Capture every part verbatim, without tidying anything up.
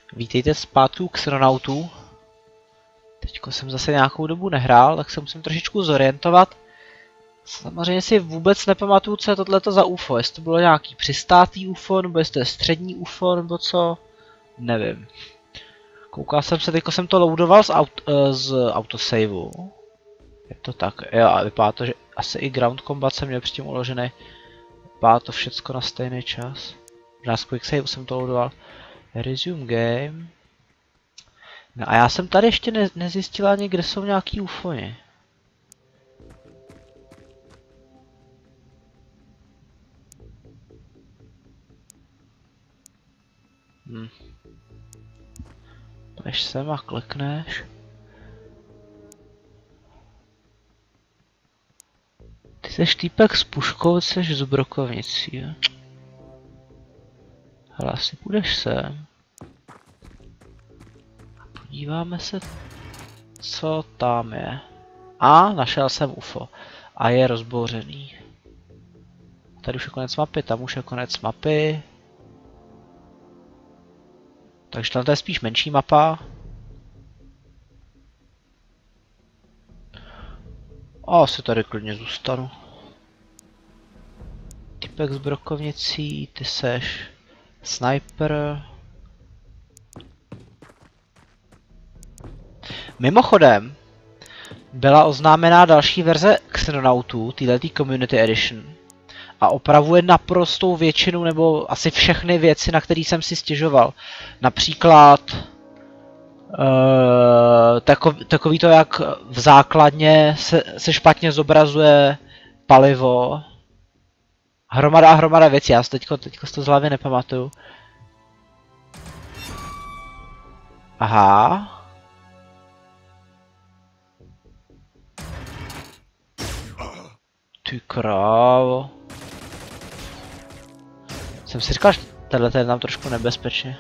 Vítejte zpátky u Xenonautů. Teďko jsem zase nějakou dobu nehrál, tak se musím trošičku zorientovat. Samozřejmě si vůbec nepamatuju, co je tohleto za U F O. Jestli to bylo nějaký přistátý U F O, nebo jestli to je střední U F O, nebo co. Nevím. Koukal jsem se, teďko jsem to loadoval z, aut z autosaveu. Je to tak, jo, a vypadá to, že asi i ground combat jsem měl předtím uložený. Vypadá to všecko na stejný čas. Možná z quicksaveu jsem to loadoval. Resume game. No a já jsem tady ještě ne nezjistil ani, kde jsou nějaký ufony. Hm. Půjdeš sem a klikneš. Ty jsi týpek s puškou, jsi s brokovnicí, jo? Hele, asi půjdeš sem. Podíváme se, co tam je. A, našel jsem U F O. A je rozbouřený. Tady už je konec mapy, tam už je konec mapy. Takže tam to je spíš menší mapa. A asi tady klidně zůstanu. Typek s brokovnicí, ty seš sniper. Mimochodem, byla oznámená další verze Xenonautů, této Community Edition. A opravuje naprostou většinu, nebo asi všechny věci, na které jsem si stěžoval. Například uh, takov, takový to, jak v základně se, se špatně zobrazuje palivo. Hromada a hromada věcí, já si teďko, teďko z toho z hlavy nepamatuju. Aha. Ty krávo. Jsem si říkal, že tenhle je tam trošku nebezpečně.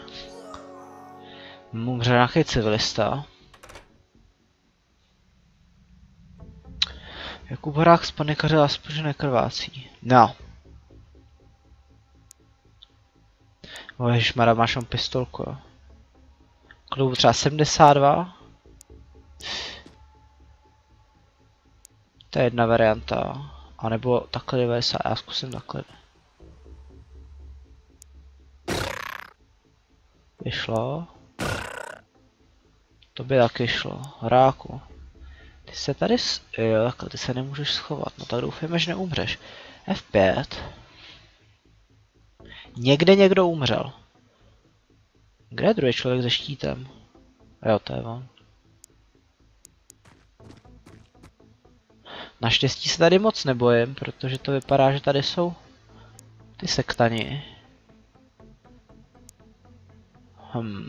Umře nějaký civilista. Jakub Horák spanikařil aspoň, že nekrvácí. No. O ježišmarja, máš tam pistolku, jo. Klubu třeba sedmdesát dva. To je jedna varianta. A nebo takhle devadesát, já zkusím takhle. Vyšlo. To by taky šlo. Horáku. Ty se tady s... Jo, takhle, ty se nemůžeš schovat. No tak doufejme, že neumřeš. F pět. Někde někdo umřel. Kde je druhý člověk se štítem? Jo, to je on. Naštěstí se tady moc nebojím, protože to vypadá, že tady jsou ty sektani. Hmm.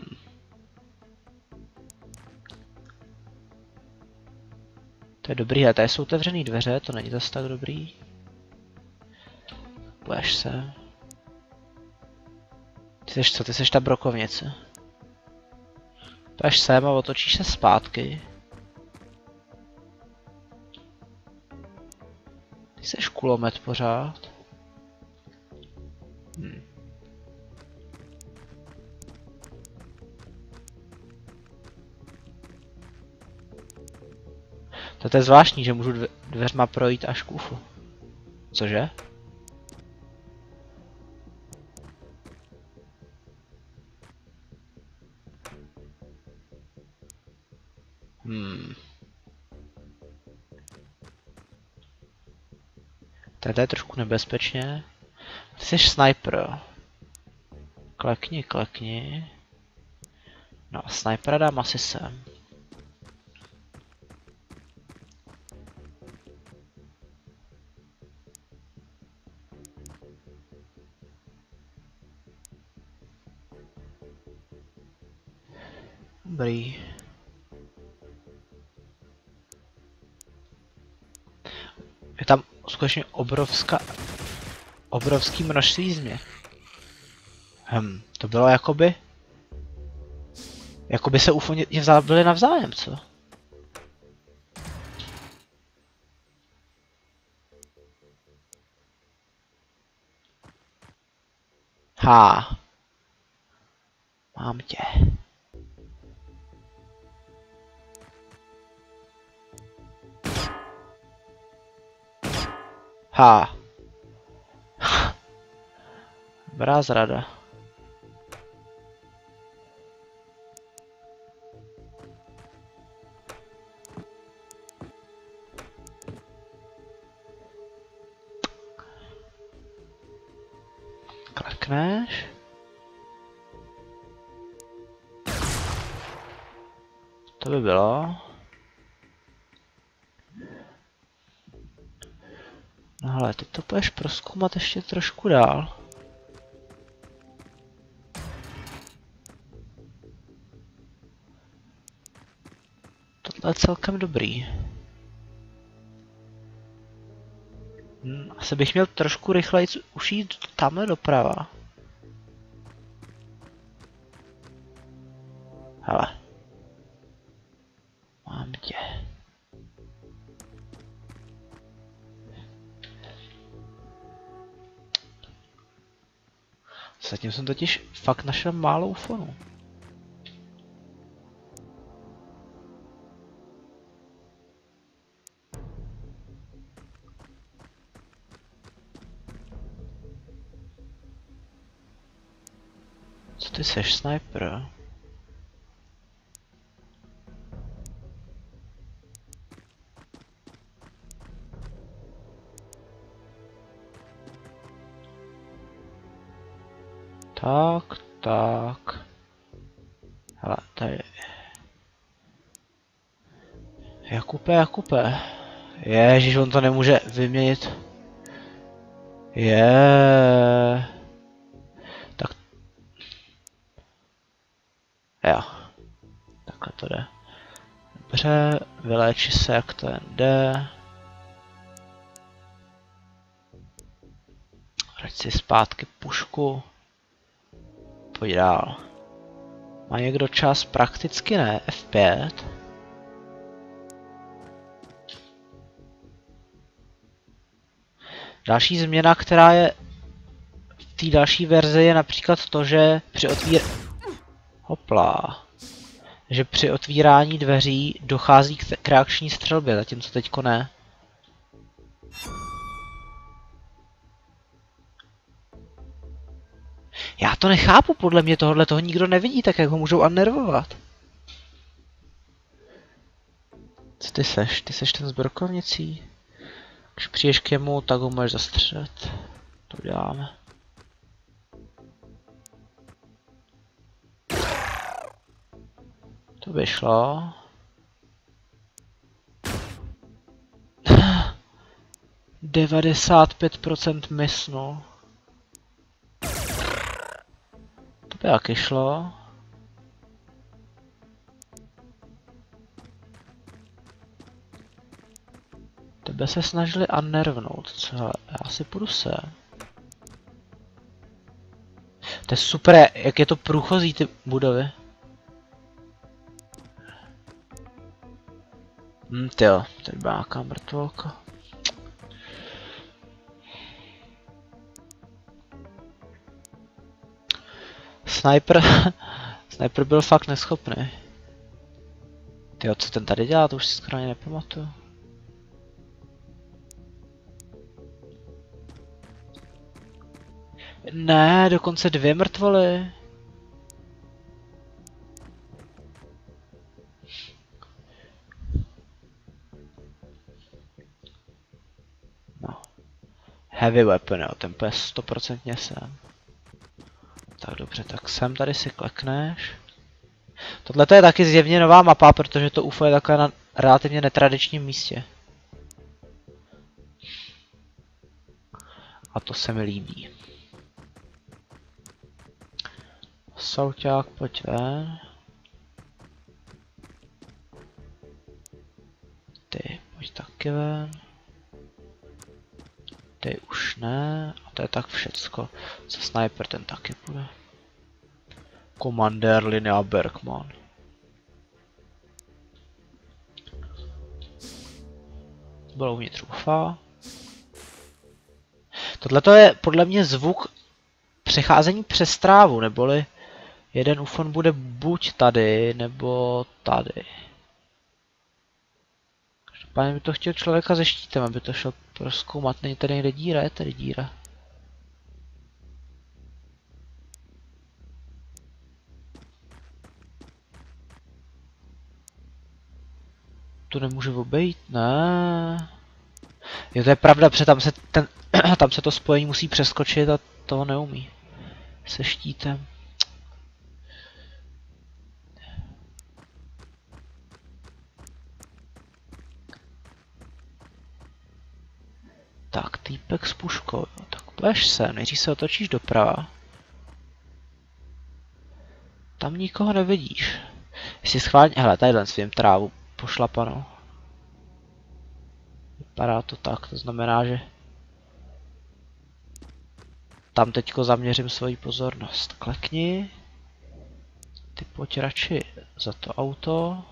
To je dobrý, ale tady jsou otevřený dveře, to není zase tak dobrý. Půjdeš se. Ty seš co, ty seš ta brokovnice. Půjdeš sem a otočíš se zpátky. Ty seš kulomet pořád. Hm. To je zvláštní, že můžu dve dveřma projít až k U F O. Cože? Hmm. Tady je trošku nebezpečně. Ty jsi sniper. Klekni, klekni. No a snipera dám asi sem. Dobrý. Je tam skutečně obrovská, obrovský množství změn. Hm, to bylo jakoby... Jakoby se U F O byli navzájem, co? Ha. Mám tě. Ha. Dobrá zrada. Klekneš. To by bylo. No hele, ty to půjdeš prozkoumat ještě trošku dál. Tohle je celkem dobrý. Hm, asi bych měl trošku rychleji už jít tamhle doprava. Hele. Mám tě. Zatím jsem totiž fakt našel málo ufonů. Co ty seš, sniper? Tak, tak. Hele, tady. Jakube, Jakube. Ježiš, on to nemůže vyměnit. Je. Tak. Jo. Takhle to jde. Dobře, vyléči se, jak to jen jde. Vrať si zpátky pušku. Pojď dál. Má někdo čas? Prakticky ne. F pět. Další změna, která je v té další verzi, je například to, že při otvír... Hopla. Že při otvírání dveří dochází k reakční střelbě, zatímco teďko ne. Já to nechápu, podle mě tohle toho nikdo nevidí, tak jak ho můžou unnervovat. Co ty seš? Ty seš ten s brokovnicí? Když přijdeš k němu, tak ho můžeš zastřelit. To děláme. To by šlo. devadesát pět procent mysnu. To by taky šlo. Tebe se snažili unnervnout, co? Já si půjdu sem. To je super, jak je to průchozí ty budovy. Hm, tyjo, tady byla nějaká mrtvolka. Sniper, sniper byl fakt neschopný. Tyjo, co ten tady dělá, to už si skoro ani nepamatuju. Ne, dokonce dvě mrtvoly. No. Heavy weapon, jo, ten půjde stoprocentně sem. Tak dobře, tak sem tady si klekneš. Tohle je taky zjevně nová mapa, protože to U F O je takhle na relativně netradičním místě. A to se mi líbí. Souťák, pojď ven. Ty, pojď taky ven. Ty už ne. A to je tak všecko. Co sniper, ten taky půjde. Komandér Linnea Bergman. Bylo uvnitř U F O. Tohle je podle mě zvuk přecházení přes trávu, neboli jeden ufon bude buď tady, nebo tady. Pane by to chtěl člověka se štítem, aby to šel prozkoumat. Není tady někde díra, je tady díra. Tu nemůžu obejít, ne. Jo, to je pravda, protože tam se, ten, tam se to spojení musí přeskočit a to neumí. Se štítem. Tak, týpek s puškou, tak půjdeš sem, nejdřív se otočíš doprava. Tam nikoho nevidíš. Jestli schválně, hele, tadyhle svým trávu pošlapanou. Vypadá to tak, to znamená, že tam teďko zaměřím svoji pozornost. Klekni. Ty pojď radši za to auto.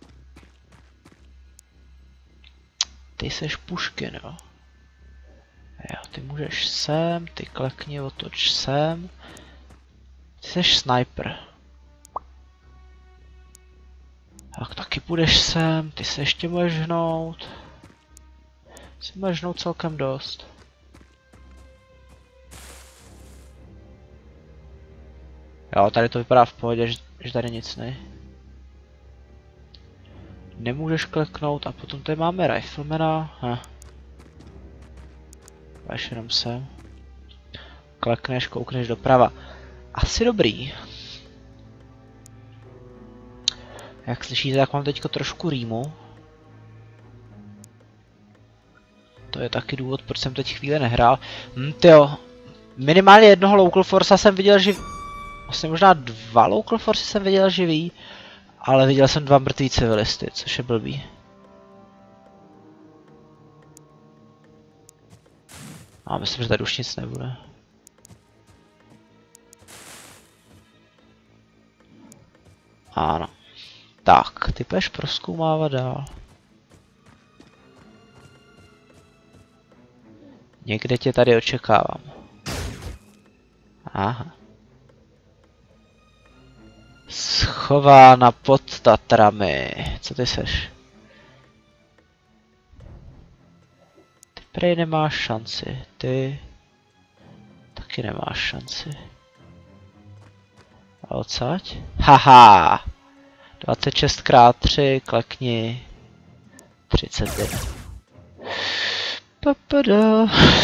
Ty seš Puškin, jo. Jo, ty můžeš sem, ty klekni, otoč sem. Ty seš sniper. Tak taky půjdeš sem, ty se ještě můžeš hnout. Si můžeš hnout celkem dost. Jo, tady to vypadá v pohodě, že, že tady nic ne. Nemůžeš kleknout a potom tady máme riflemana. Hm. Až jenom sem. Klekneš, koukneš doprava. Asi dobrý. Jak slyšíte, tak mám teďko trošku rýmu. To je taky důvod, proč jsem teď chvíli nehrál. Hm, tyjo. Minimálně jednoho local force jsem viděl živý. Vlastně možná dva local force jsem viděl živý. Ale viděl jsem dva mrtví civilisty, což je blbý. A myslím, že tady už nic nebude. Ano. Tak, ty půjdeš prozkoumávat dál. Někde tě tady očekávám. Aha. Schována pod Tatrami. Co ty seš? Ty prej nemáš šanci. Ty taky nemáš šanci. A odsaď? Haha! dvacet šest krát tři, klekni. třicet jedna. Papada.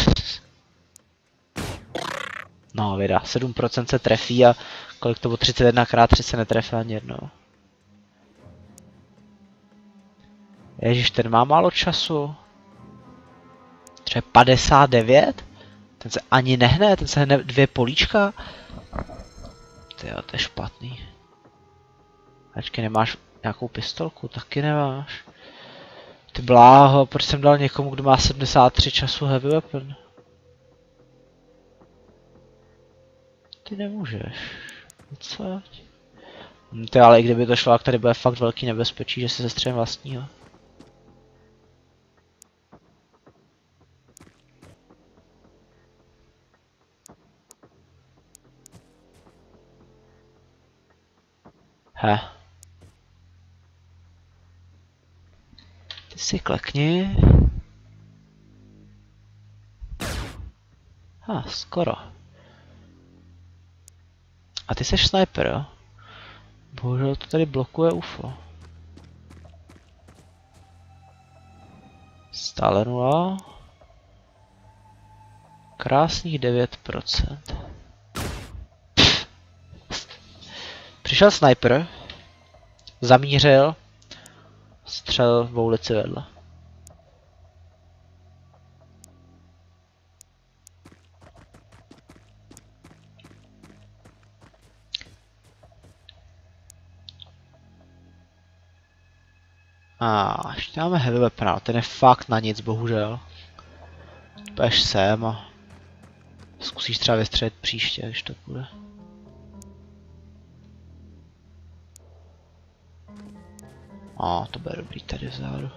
No, vida, sedm procent se trefí a kolik to bylo třicet jedna krát tři se netrefí ani jednou. Ježiš, ten má málo času. Třeba padesát devět? Ten se ani nehne, ten se hne dvě políčka. Tyjo, to je špatný. Ačkej, nemáš nějakou pistolku? Taky nemáš. Ty bláho, proč jsem dal někomu, kdo má sedmdesát tři času heavy weapon? Ty nemůžeš. Co? Ty, ale i kdyby to šlo, tak tady bude fakt velký nebezpečí, že si sestřelím vlastního. He. Ty si klekni. Ha, skoro. A ty seš sniper, jo? Bohužel to tady blokuje U F O. Stále nula. Krásných devět procent. Přišel sniper. Zamířil. Střel v ulici vedle. A ještě máme heavy weapon, ten je fakt na nic, bohužel. Půjdeš sem a zkusíš třeba vystřelit příště, když to půjde. A to bude dobrý tady vzadu.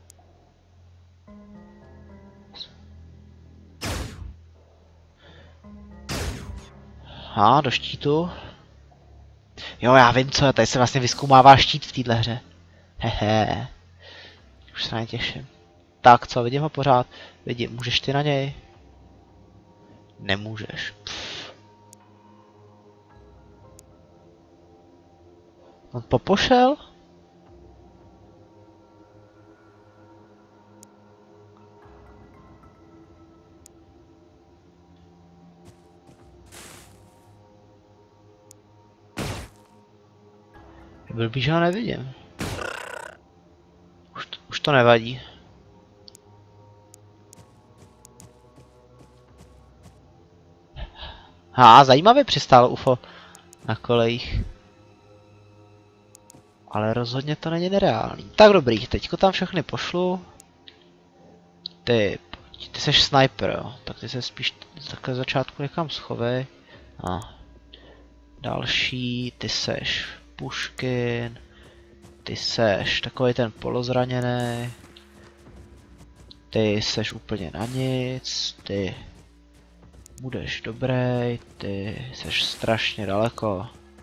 A do štítu. Jo, já vím co, tady se vlastně vyzkoumává štít v téhle hře. Hehe. Už se na ně těším. Tak co, vidím ho pořád. Vidím, můžeš ty na něj? Nemůžeš. Pff. On popošel? Blbý, že ho nevidím. Už to, už to nevadí. Há, zajímavě přistálo U F O na kolejích. Ale rozhodně to není nereálný. Tak dobrý, teďko tam všechny pošlu. Ty, ty seš sniper, jo. Tak ty se spíš takhle začátku někam schovej. A další, ty seš Puškin. Ty seš takový ten polozraněný. Ty seš úplně na nic. Ty budeš dobrý. Ty seš strašně daleko.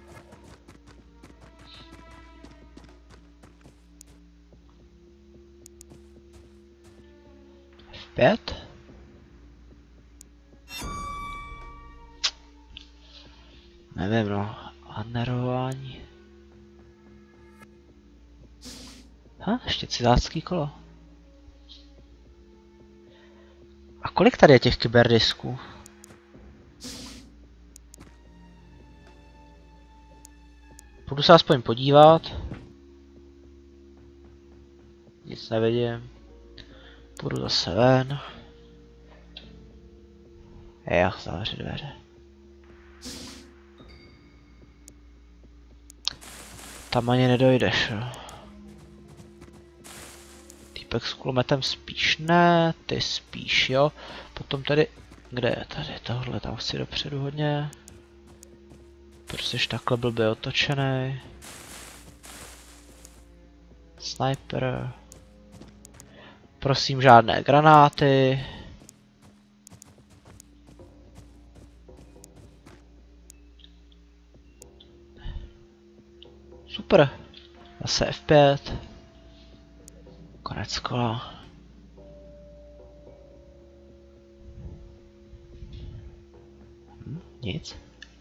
F pět? Nevím, no. Anerování. Ha, ještě cizácký kolo. A kolik tady je těch kyberdisků? Půjdu se aspoň podívat. Nic nevidím. Půjdu zase ven. Jo, zavři dveře. Tam ani nedojdeš, jo. Týpek s kulometem spíš ne, ty spíš jo. Potom tady, kde je tady tohle, tam chci dopředu hodně. Prostě takhle blbě otočený. Sniper. Prosím, žádné granáty. Super. Zase F pět. Konec kola. Hm, nic.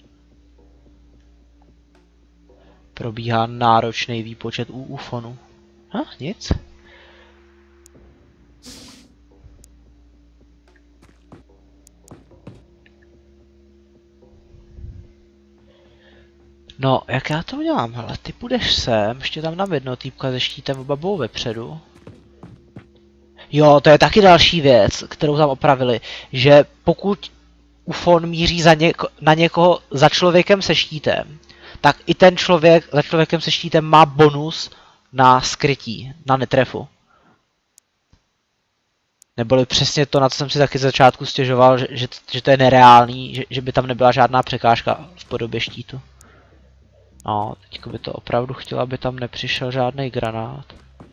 Probíhá náročný výpočet u ufonu. Ha, nic. No, jak já to udělám? Hele, ty půjdeš sem, ještě tam dám jedno týpka se štítem oba budou vepředu. Jo, to je taky další věc, kterou tam opravili, že pokud ufon míří za něko, na někoho za člověkem se štítem, tak i ten člověk za člověkem se štítem má bonus na skrytí, na netrefu. Neboli přesně to, na co jsem si taky z začátku stěžoval, že, že, že to je nereálný, že, že by tam nebyla žádná překážka v podobě štítu. No, teďko by to opravdu chtělo, aby tam nepřišel žádný granát.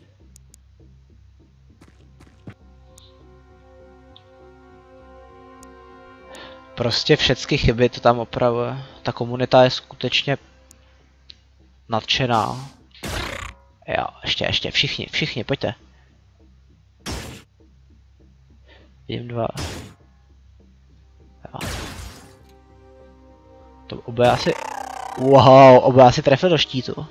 Prostě všechny chyby to tam opravuje. Ta komunita je skutečně nadšená. Jo, ještě, ještě, všichni, všichni, pojďte. Vidím dva. Jo. To oba asi... Wow, oba asi trefil do štítu.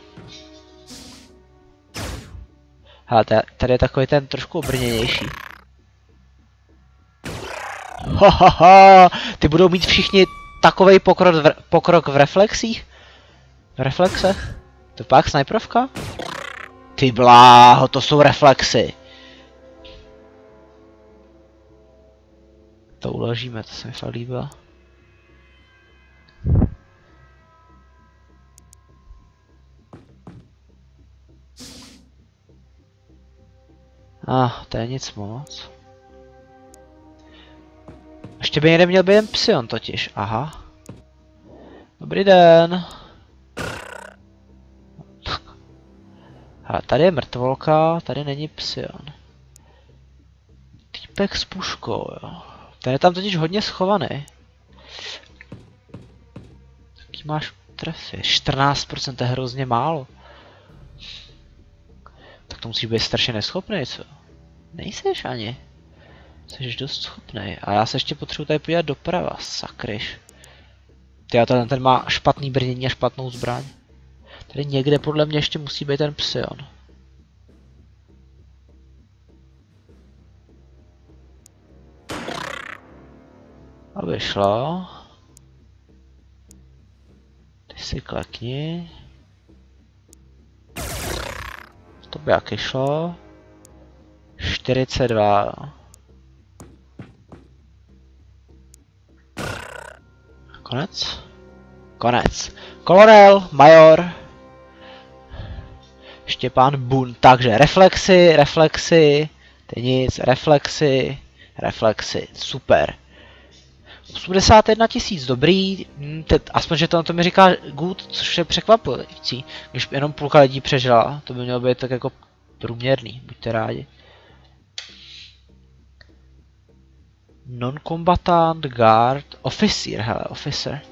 Hele, tady je takový ten trošku obrněnější. Hahaha, ty budou mít všichni takovej pokrok v, pokrok v reflexích? V reflexech? To pak snajperovka? Ty bláho, to jsou reflexy. To uložíme, to se mi fakt líbilo. Ah, to je nic moc. Ještě by někde měl být jen psion totiž, aha. Dobrý den. Hele, tady je mrtvolka, tady není psion. Týpek s puškou, jo. Ten je tam totiž hodně schovaný. Jaký máš trefy? čtrnáct procent je hrozně málo. Tak to musíš být strašně neschopný, co? Nejseš ani. Jsi dost schopnej. A já se ještě potřebuji tady podívat doprava, sakryš. Tyjo, ten, ten má špatný brnění a špatnou zbraň. Tady někde podle mě ještě musí být ten psion. Aby šlo. Ty si klekni. To by jaky šlo. čtyřicet dva. Konec? Konec. Kolonel, major. Štěpán Bun. Takže reflexy, reflexy. Ty nic, reflexy, reflexy. Super. osmdesát jedna tisíc, dobrý. Hm, teď, aspoň, že to na to mi říká good, což je překvapující. Když jenom půlka lidí přežila, to by mělo být tak jako průměrný, buďte rádi. Non-combatant, guard, officer, hele, officer.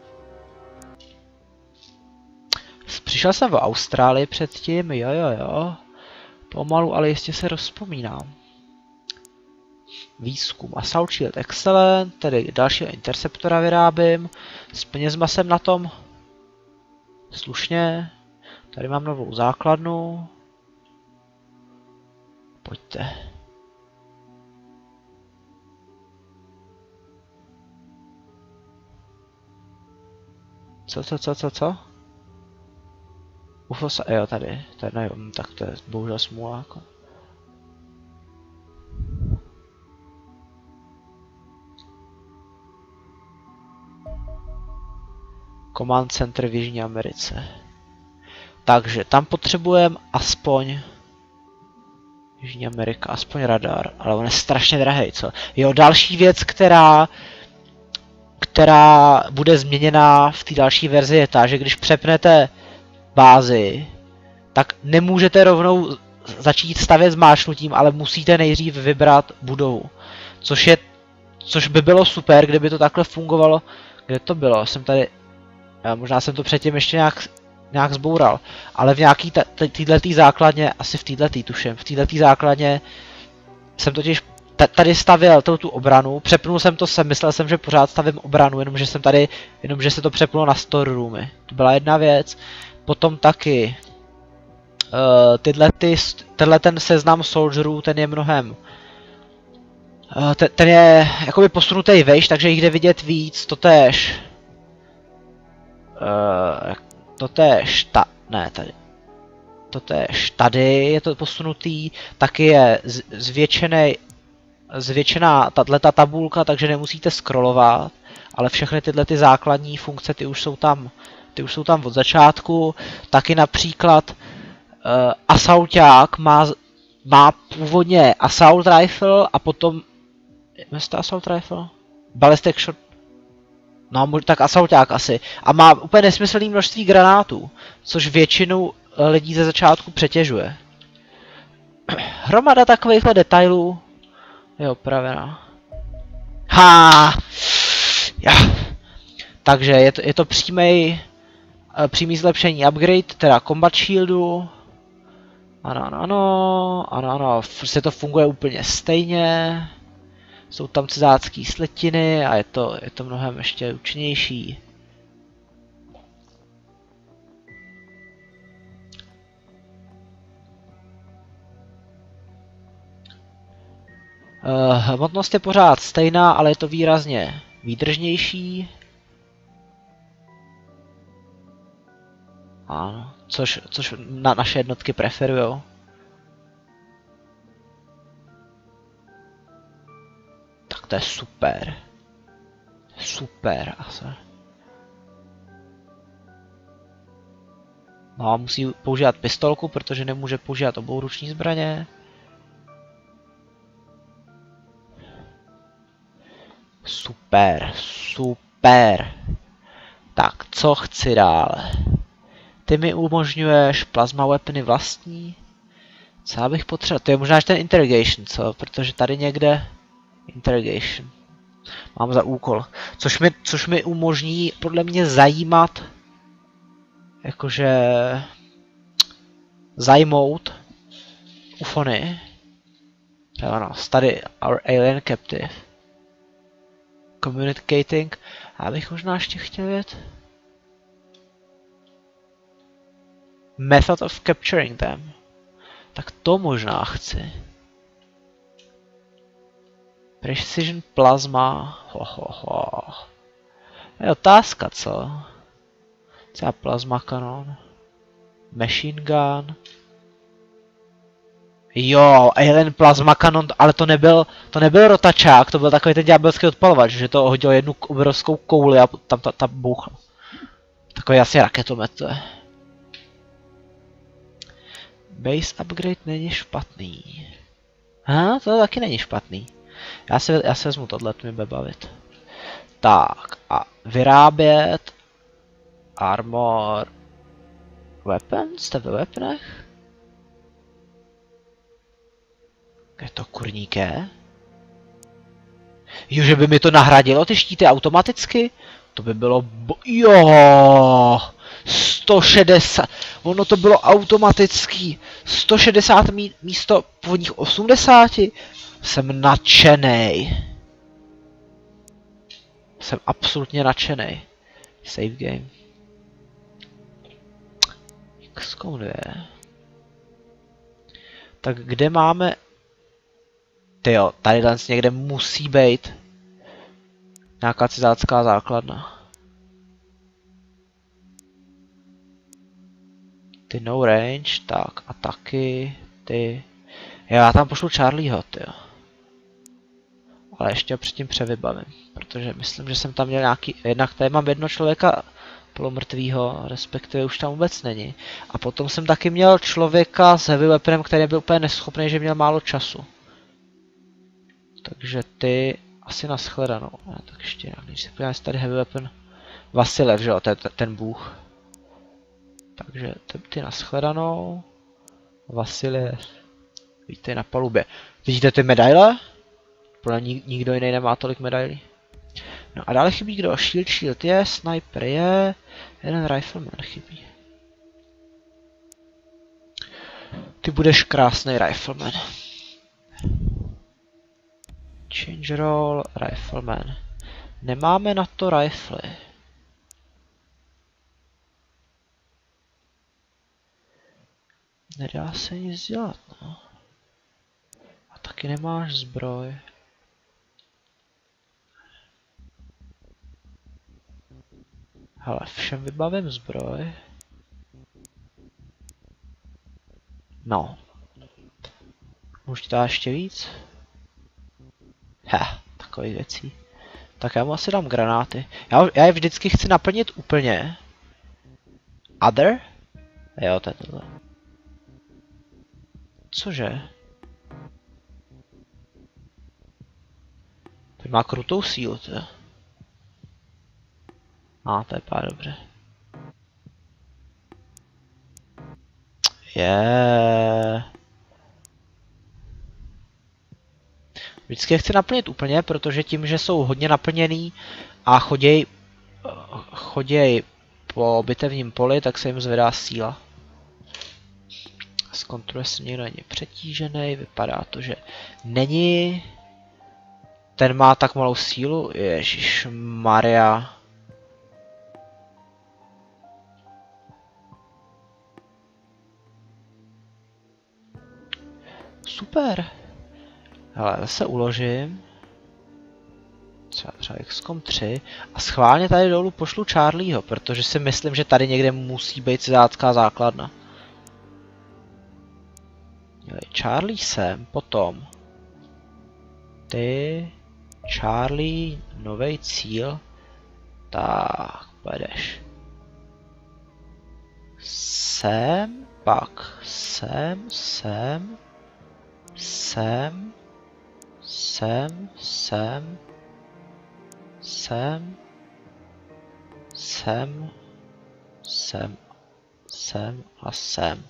Přišel jsem v Austrálii předtím, jo jo jo. Pomalu, ale jistě se rozpomínám. Výzkum, Assault Shield Excellent, tedy dalšího interceptora vyrábím. S penězma jsem na tom slušně. Tady mám novou základnu. Pojďte. Co, co, co, co, co? Ufo se, jo, tady, tady, no jo, tak to je bohužel smůla, jako. Command Center v Jižní Americe. Takže tam potřebujeme aspoň Jižní Amerika, aspoň radar, ale on je strašně drahý, co? Jo, další věc, která která bude změněna v té další verzi je ta, že když přepnete bázi, tak nemůžete rovnou začít stavět s máčnutím, ale musíte nejdřív vybrat budovu. Což je, což by bylo super, kdyby to takhle fungovalo. Kde to bylo? Jsem tady, možná jsem to předtím ještě nějak, nějak zboural, ale v nějaký této základně, asi v této tuším, v této základně jsem totiž tady stavěl tu obranu, přepnul jsem to sem, myslel jsem, že pořád stavím obranu, jenomže jsem tady, jenomže se to přepnulo na store roomy. To byla jedna věc. Potom taky uh, tyhle ty, tenhle ten seznam soldierů, ten je mnohem uh, ten, ten je jakoby posunutý vejš, takže jich jde vidět víc, totéž uh, totéž ta, ne tady totéž tady je to posunutý, taky je zvětšený zvětšená tato tabulka, takže nemusíte scrollovat, ale všechny tyhle ty základní funkce, ty už jsou tam, ty už jsou tam od začátku. Taky například uh, assaulták má, má původně assault rifle a potom, je to assault rifle? Ballistic shot, no tak assaulták asi. A má úplně nesmyslné množství granátů, což většinu lidí ze začátku přetěžuje. Hromada takovýchhle detailů je opravená. Ha! Ja. Takže je to, je to přímý, přímý zlepšení upgrade, teda combat shieldu. Ano, ano, ano, ano, ano, prostě to funguje úplně stejně. Jsou tam cizácký slitiny a je to, je to mnohem ještě účinnější. Uh, hmotnost je pořád stejná, ale je to výrazně výdržnější. Ano, což, což na naše jednotky preferujou. Tak to je super. Super asi. No a musí používat pistolku, protože nemůže používat obouruční zbraně. Super, super. Tak, co chci dále? Ty mi umožňuješ plasma weapony vlastní? Co já bych potřeboval? To je možná ten interrogation, co? Protože tady někde interrogation mám za úkol. Což mi, což mi umožní podle mě zajímat, jakože zajmout ufony. Převanost. Tady our alien captive. Communicating. Já bych možná ještě chtěl jet. Method of capturing them. Tak to možná chci. Precision plasma. Ho, ho, ho. Je otázka, co? Třeba plasma kanon. Machine gun. Jo, alien plasma kanon, ale to nebyl, to nebyl rotačák, to byl takový ten ďábelský odpalovač, že to hodil jednu obrovskou kouli a tam ta, ta bouchla. Takový asi raketomet to je. Base upgrade není špatný. Aha, to taky není špatný. Já si, já si vezmu tohle, to mi bude bavit. Tak, a vyrábět armor weapons, jste ve weaponech? Je to kurníké? Jo, že by mi to nahradilo ty štíty automaticky? To by bylo bo jo, sto šedesát, ono to bylo automatický, sto šedesát mí místo původních osmdesáti. Jsem nadšenej. Jsem absolutně nadšenej. Save game. X COM dvě. Tak kde máme... Tyjo, tady někde musí být nějaká cizácká základna. Ty no range, tak a taky ty... Já tam pošlu Charlieho, tyjo. Ale ještě ho předtím převybavím, protože myslím, že jsem tam měl nějaký... Jednak tady mám jedno člověka polomrtvýho, respektive už tam vůbec není. A potom jsem taky měl člověka s heavy weaponem, který byl úplně neschopný, že měl málo času. Takže ty asi nashledanou. Ne, tak ještě nějak, když se podíváme, tady heavy weapon Vasilev, že jo, ten, ten bůh. Takže ty, ty nashledanou. Vasilev. Víte, na palubě. Vidíte ty medaile? Protože nik, nikdo jiný nemá tolik medailí. No a dále chybí kdo? Shield, shield je, sniper je, jeden rifleman chybí. Ty budeš krásný rifleman. Change roll, rifleman. Nemáme na to rifly. Nedá se nic dělat, no. A taky nemáš zbroj. Hele, všem vybavím zbroj. No. Můžu ti dát ještě víc? Ha, takových věcí. Tak já mu asi dám granáty. Já, já je vždycky chci naplnit úplně. Other? Jo, to je tohle. Cože? To má krutou sílu, to je. A, to je pár dobře. Je. Yeah. Vždycky je chci naplnit úplně, protože tím, že jsou hodně naplněný a choděj, choděj po bitevním poli, tak se jim zvedá síla. Zkontroluje se, někdo není přetížený, vypadá to, že není. Ten má tak malou sílu, ježišmarja. Super. Hele, se uložím. Třeba, třeba X COM tři. A schválně tady dolů pošlu Charlieho, protože si myslím, že tady někde musí být cizácká základna. Charlie sem, potom. Ty, Charlie, nový cíl. Tak, pojedeš. Sem, pak, sem, sem. Sem, sem, sem, sem, sem, sem, sem a sem.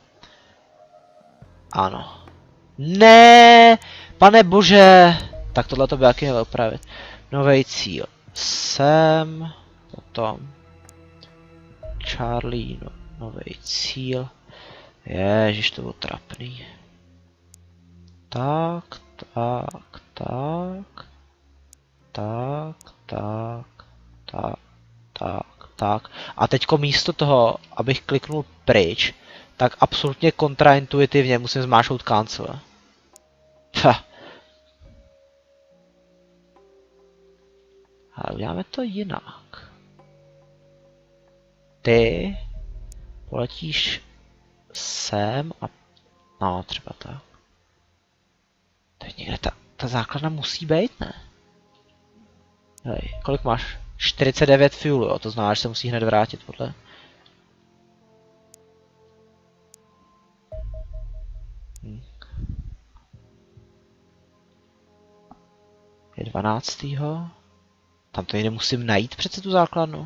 Ano. Ne, pane bože. Tak tohle to by taky mělo opravit. Nový cíl. Sem, potom Charlie, no, nový cíl. Ježiš, to bylo trapný. Tak, Tak, tak, tak, tak, tak, tak, tak. A teďko místo toho, abych kliknul pryč, tak absolutně kontraintuitivně musím zmáčknout cancel. Ha. Ale uděláme to jinak. Ty poletíš sem a... No, třeba tak. Teď někde ta, ta základna musí být, ne? Hej, kolik máš? čtyřicet devět fuelu, jo, to znamená, že se musí hned vrátit podle. Hm. Je dvanáctého Tam to někde musím najít přece tu základnu.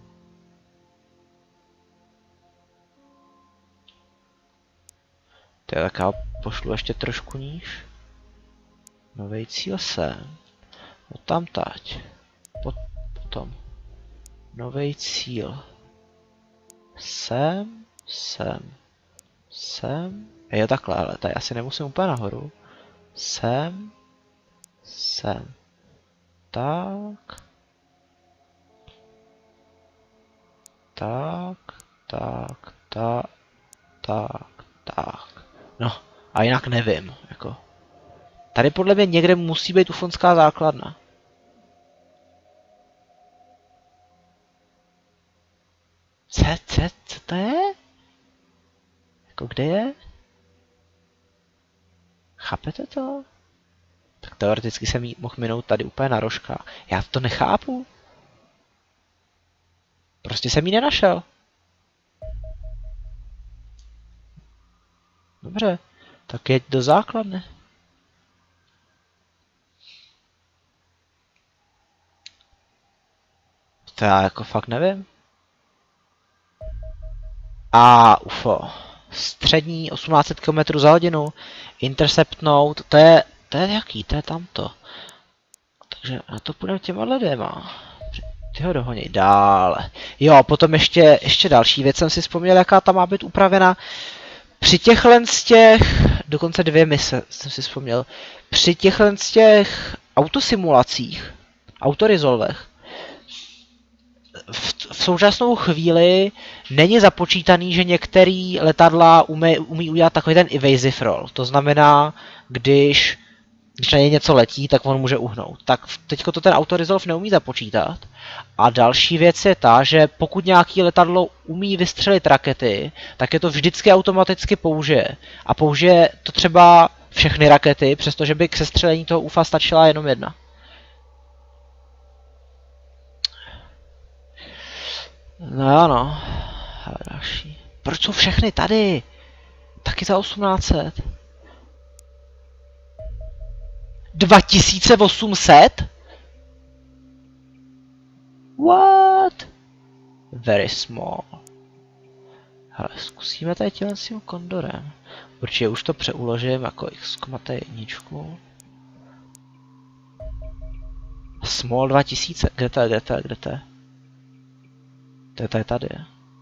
To je, tak já pošlu ještě trošku níž. Novej cíl sem. No tam tať. Pot, potom. Novej cíl. Sem, sem, sem. Jo, takhle, ale tady asi nemusím úplně nahoru. Sem, sem. Tak. Tak, tak, tak, tak, tak. No, a jinak nevím, jako. Tady podle mě někde musí být ufonská základna. Co, co, co to je? Jako kde je? Chápete to? Tak teoreticky jsem jí mohl minout tady úplně na rožkách. Já to nechápu. Prostě jsem jí nenašel. Dobře, tak jeď do základny. To já jako fakt nevím. A ufo. Střední osmnáct set kilometrů za hodinu. Interceptnout. To je, to je jaký? To je tamto. Takže na to půjdeme těma dvěma. Ty ho dohoní dále. Jo, potom ještě, ještě další věc jsem si vzpomněl, jaká tam má být upravena. Při těchhle z těch, dokonce dvě mise jsem si vzpomněl, při těchhle z těch autosimulacích, autorizolvech, v, v současnou chvíli není započítaný, že některé letadla umí, umí udělat takový ten evasive roll. To znamená, když, když na něj něco letí, tak on může uhnout. Tak teďko to ten autorizolv neumí započítat. A další věc je ta, že pokud nějaký letadlo umí vystřelit rakety, tak je to vždycky automaticky použije. A použije to třeba všechny rakety, přestože by k sestřelení toho U F A stačila jenom jedna. No ano. Další. Proč jsou všechny tady? Taky za osmnáct set. dva tisíce osm set? What? Very small. Hele, zkusíme tady těhle s tím kondorem. Určitě už to přeuložím jako x jedničku. Small dva tisíce. Kde to je, kde to je, kde to je? To je tady tady.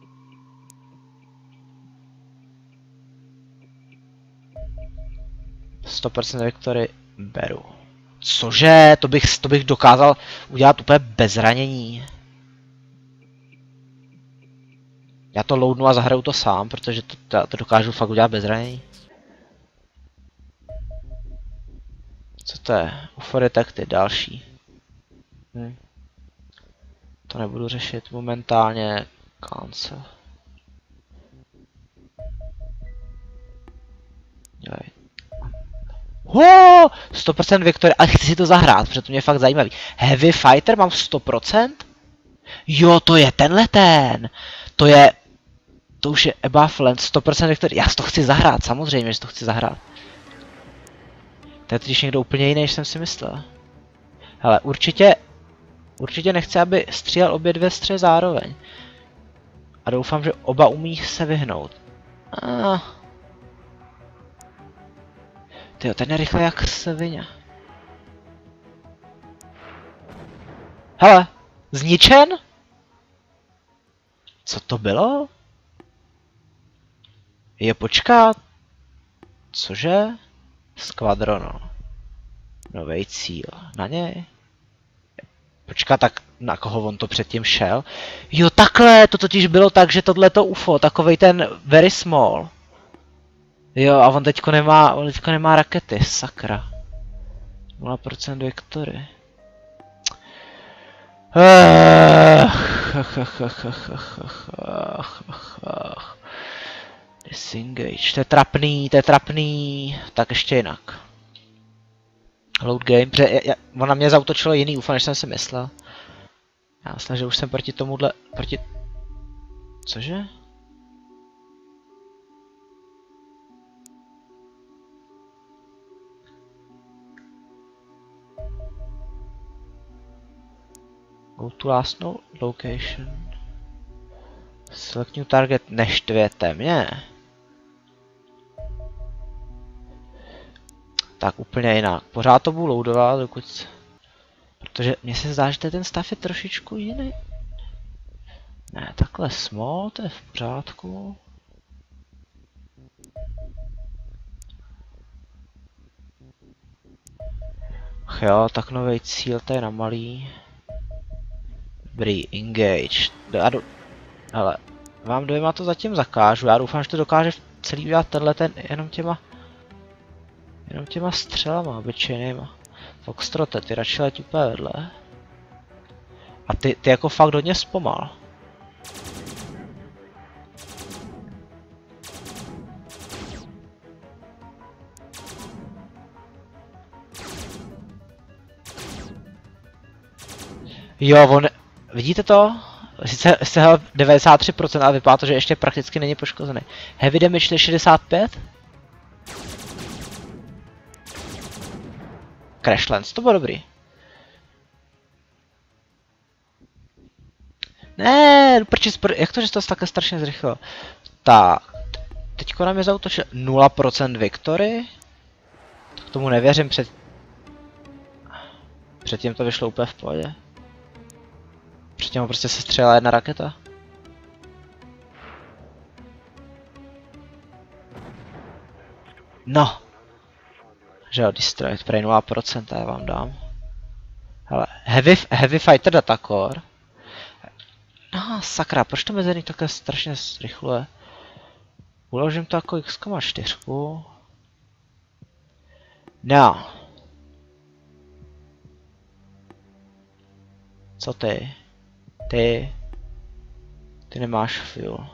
sto procent Victory beru. Cože? To bych, to bych dokázal udělat úplně bez zranění. Já to loadnu a zahraju to sám, protože to, to, to dokážu fakt udělat bez zranění. Co to je? U F O Detected, další. Hm. To nebudu řešit momentálně. Cancel. Dělej. Oh, sto procent Victory, ale chci si to zahrát, protože to mě je fakt zajímavý. Heavy Fighter mám sto procent? Jo, to je tenhle ten. To je, to už je above land, sto procent Victory. Já si to chci zahrát, samozřejmě, že to chci zahrát. To je totiž někdo úplně jiný, než jsem si myslel. Hele, určitě, určitě nechci, aby střílel obě dvě střely zároveň. A doufám, že oba umí se vyhnout. Ah. Tyjo, ten je rychle jak svině. Hele, zničen? Co to bylo? Je počkat. Cože? Skvadrono. Nový cíl. Na něj? Počkat, tak na koho on to předtím šel? Jo, takhle, to totiž bylo tak, že tohleto U F O, takovej ten very small. Jo, a on teďko nemá, on teďko nemá rakety, sakra. nula procent Viktory. Disengage, to je trapný, to je trapný. Tak ještě jinak. Load game, protože on na mě zautočilo jiný U F O, než jsem si myslel. Já myslím, že už jsem proti tomuhle, proti... Cože? Go to last no location. Select new target, neštvěte mě. Tak úplně jinak. Pořád to budu loadovat, dokud... Protože mně se zdá, že ten stav je trošičku jiný. Ne, takhle small, to je v pořádku. Ach jo, tak nový cíl, to je na malý. Dobrý, engage. Já jdu... Hele, vám dvěma to zatím zakážu, já doufám, že to dokáže celý udělat tenhle ten jenom těma... Jenom těma střelama, obyčejnýma. Foxtrote, ty radši letí úplně vedle. A ty, ty jako fakt hodně zpomal. Jo, on... Vidíte to? Sice se devadesát tři procent, ale vypadá to, že ještě prakticky není poškozený. Heavy damage šedesát pět? Crashlands, to bylo dobrý. Ne, prčis, jak to, že to takhle strašně zrychlilo? Tak, teďko nám je zautočil nula procent Viktory. Tak tomu nevěřím, před... Předtím to vyšlo úplně v pohodě. Předtím prostě se střelila jedna raketa. No. Že jo, Destroyed, prej nula procent, já vám dám. Hele, Heavy, heavy Fighter Data Core. Ah, sakra, proč to mezerník takhle strašně zrychluje? Uložím to jako x čtyři. No. Co ty? Ty. Ty nemáš fuel.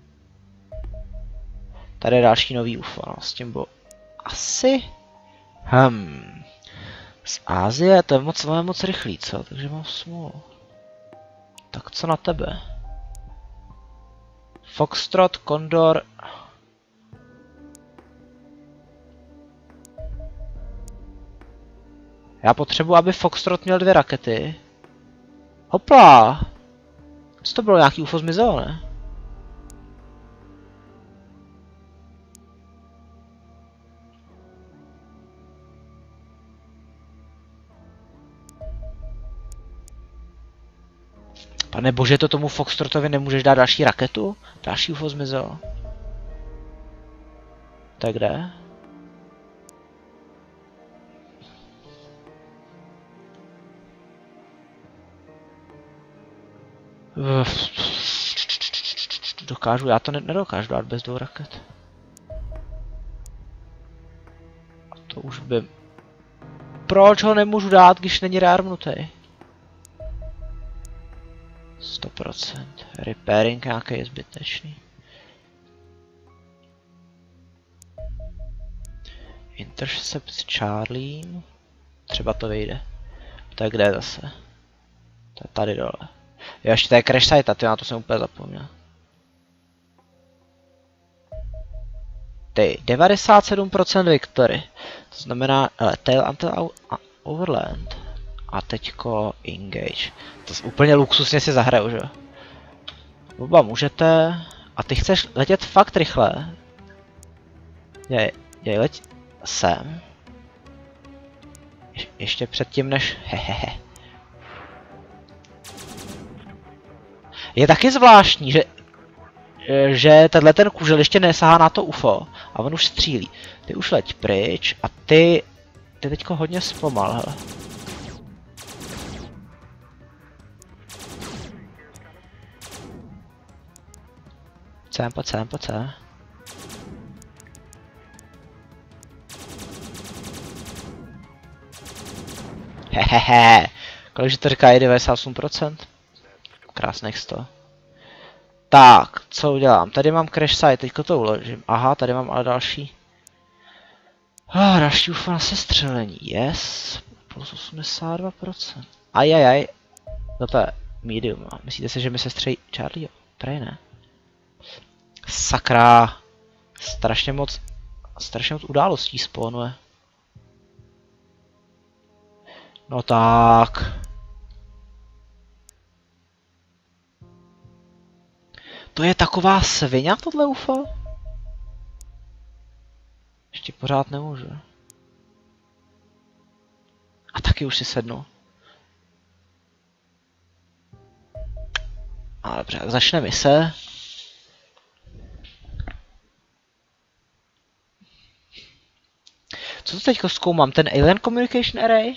Tady je další nový U F O, no, s tím bylo asi... Hmm. Z Ázie, to je moc, to je moc rychlý, co? Takže mám smůlu. Tak co na tebe? Foxtrot, Condor... Já potřebuji, aby Foxtrot měl dvě rakety. Hopla! Co to bylo, nějaký U F O zmizelo, ne? Pane bože, to tomu Foxtrotovi nemůžeš dát další raketu? Další U F O zmizelo. Tak kde? Dokážu, já to ne nedokážu dát bez dvou raket. A to už by... Proč ho nemůžu dát, když není rearmnutý? sto procent. Repairing nějaký je zbytečný. Intercept s Charlie. Třeba to vyjde. To je kde zase? To je tady dole. Jo, ještě to je crash site, a ty na to jsem úplně zapomněl. Ty, devadesát sedm procent Viktory. To znamená, ale tail until overland. A teďko engage. To úplně luxusně si zahraju, že? Oba můžete. A ty chceš letět fakt rychle. Děj, děj, leď sem. Je, ještě předtím než... Hehehe. Je taky zvláštní, že... Že tenhle ten kužel ještě nesahá na to U F O. A on už střílí. Ty už leď pryč a ty... ty teďko hodně zpomal, hele. Sem, pojď sem, pojď sem. Hehehe. Kolikže to říká, je devadesát osm procent? Krásných sto. Tak, co udělám? Tady mám crash site, teďko to uložím. Aha, tady mám ale další. Ah, další U F O na sestřelení, yes. Plus osmdesát dva procent. Ajajaj. No to je medium, no. Myslíte si, že mi sestřejí Charlie? Prej ne. Sakra. Strašně moc, strašně moc událostí spawnuje. No tak. To je taková svině tohle U F O? Ještě pořád nemůžu. A taky už si sednu. A dobře, tak začne mise. Co to teďko zkoumám? Ten Alien Communication Array?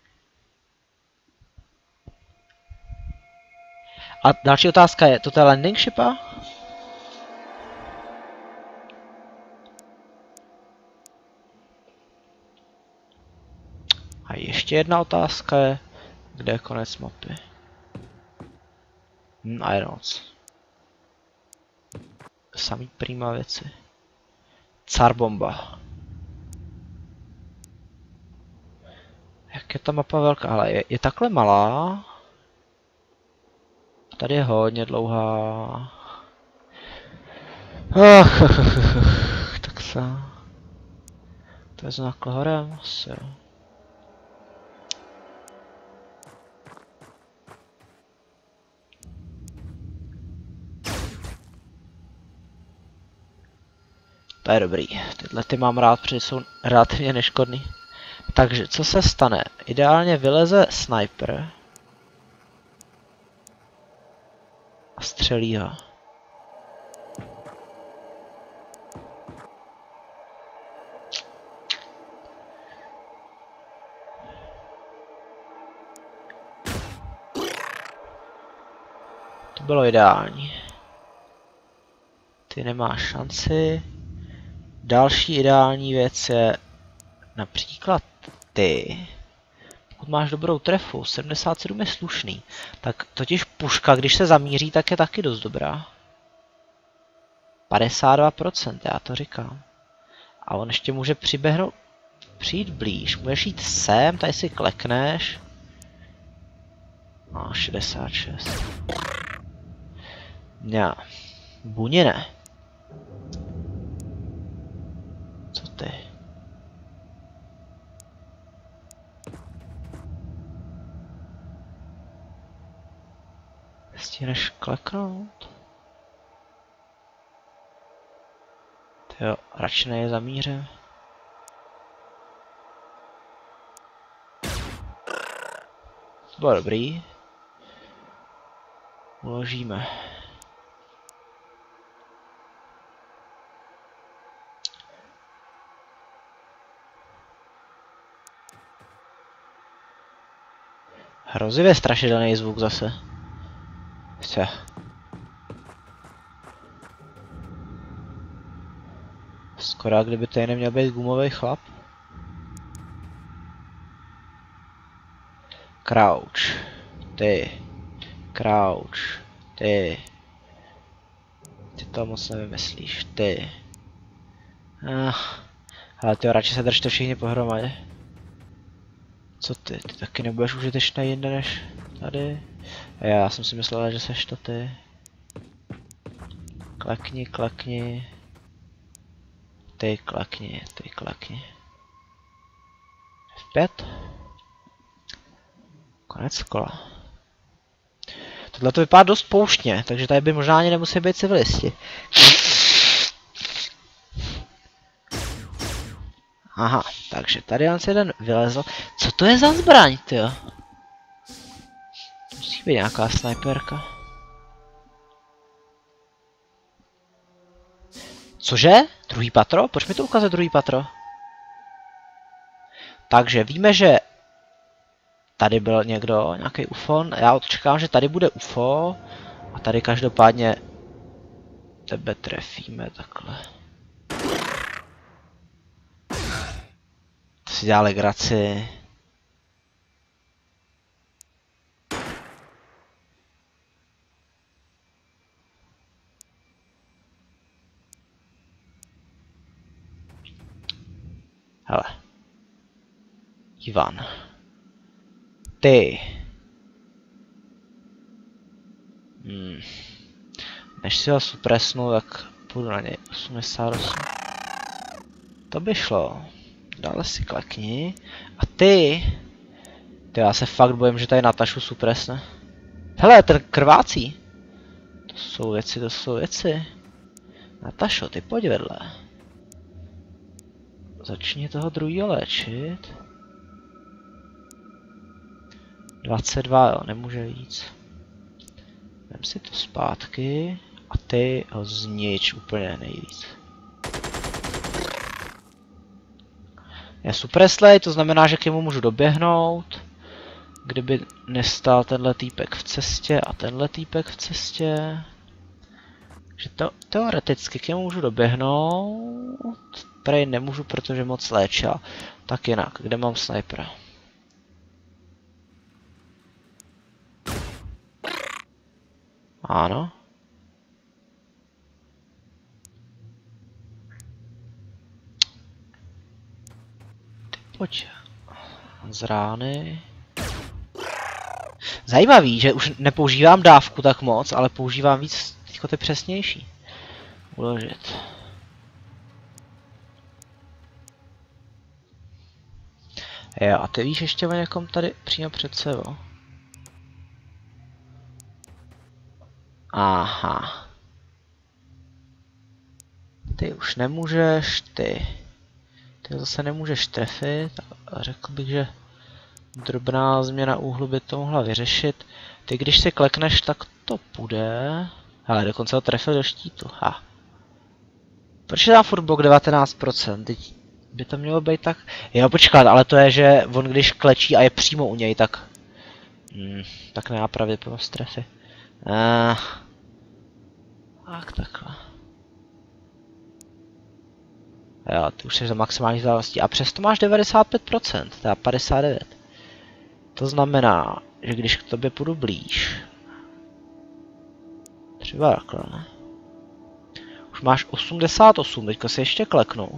A další otázka je, toto je landing shipa? A ještě jedna otázka je, kde je konec mapy? Hm, Irons. Samý prima věci. Car bomba. Jak je ta mapa velká? Ale je, je takhle malá. Tady je hodně dlouhá. Ach, tak se. To je znak horem, asi jo. To je dobrý. Tyhle ty mám rád, protože jsou relativně neškodný. Takže, co se stane? Ideálně vyleze sniper. A střelí ho. To bylo ideální. Ty nemáš šanci. Další ideální věc je například ty. Pokud máš dobrou trefu, sedmdesát sedm je slušný, tak totiž puška, když se zamíří, tak je taky dost dobrá. padesát dva procent, já to říkám. A on ještě může přiběhnout, přijít blíž, můžeš jít sem, tady si klekneš. No, šedesát šest. Já. Bunine. Co ty? Stihneš kleknout? Jo, radši ne je zamířím. To bylo dobrý. Uložíme. Hrozivě strašidelný zvuk zase. Co? Skoro kdyby tady neměl být gumový chlap. Crouch. Ty. Crouch. Ty. Ty to moc nevymyslíš. Ty. Ah. Ale ty radši se držte všichni pohromadě. Co ty? Ty taky nebudeš užitečný jinde než tady? A já jsem si myslel, že seš to ty. Klekni, klekni. Ty klekni, ty klekni. F pět. Konec kola. Tohle to vypadá dost pouštně, takže tady by možná ani nemuseli být civilisti. Aha, takže tady on si jeden vylezl. Co to je za zbraň, tyjo? Musí být nějaká sniperka. Cože? Druhý patro? Proč mi to ukazuje druhý patro? Takže víme, že tady byl někdo, nějaký U F O. Já očekávám, že tady bude U F O. A tady každopádně tebe trefíme takhle. To si dělá legraci. Hele. Ivan. Ty. Hmm. Než si ho supresnu, tak půjdu na něj. osmdesát osm. To by šlo. Dále si klekni. A ty. Ty, já se fakt bojím, že tady Natašu supresne. Hele, ten krvácí. To jsou věci, to jsou věci. Natašo, ty pojď vedle. Začni toho druhého léčit. dvacet dva, jo, nemůže víc. Vem si to zpátky a ty ho znič úplně nejvíc. Je supreslej, to znamená, že k němu můžu doběhnout. Kdyby nestál tenhle týpek v cestě a tenhle týpek v cestě. Že to, teoreticky k němu můžu doběhnout. Prej nemůžu, protože moc léčila. Tak jinak, kde mám snajpera? Ano. Ty pojď. Z rány. Zajímavý, že už nepoužívám dávku tak moc, ale používám víc jako ty přesnější. Uložit. Jo, a ty víš ještě o někom tady přímo před sebou. Aha. Ty už nemůžeš, ty. Ty zase nemůžeš trefit. Řekl bych, že drobná změna úhlu by to mohla vyřešit. Ty když si klekneš, tak to půjde. Hele, dokonce ho trefil do štítu. Ha. Proč je tam furt blok devatenáct procent? Teď by to mělo být tak... Jo, počkat, ale to je, že on když klečí a je přímo u něj, tak... Hmm, tak nemá pravděpodobnost trefy. Uh, tak takhle. Jo, ty už jsi za maximální vzdáleností. A přesto máš devadesát pět procent, teda padesát devět. To znamená, že když k tobě půjdu blíž... Třeba takhle, ne? Už máš osmdesát osm, teďka si ještě kleknu.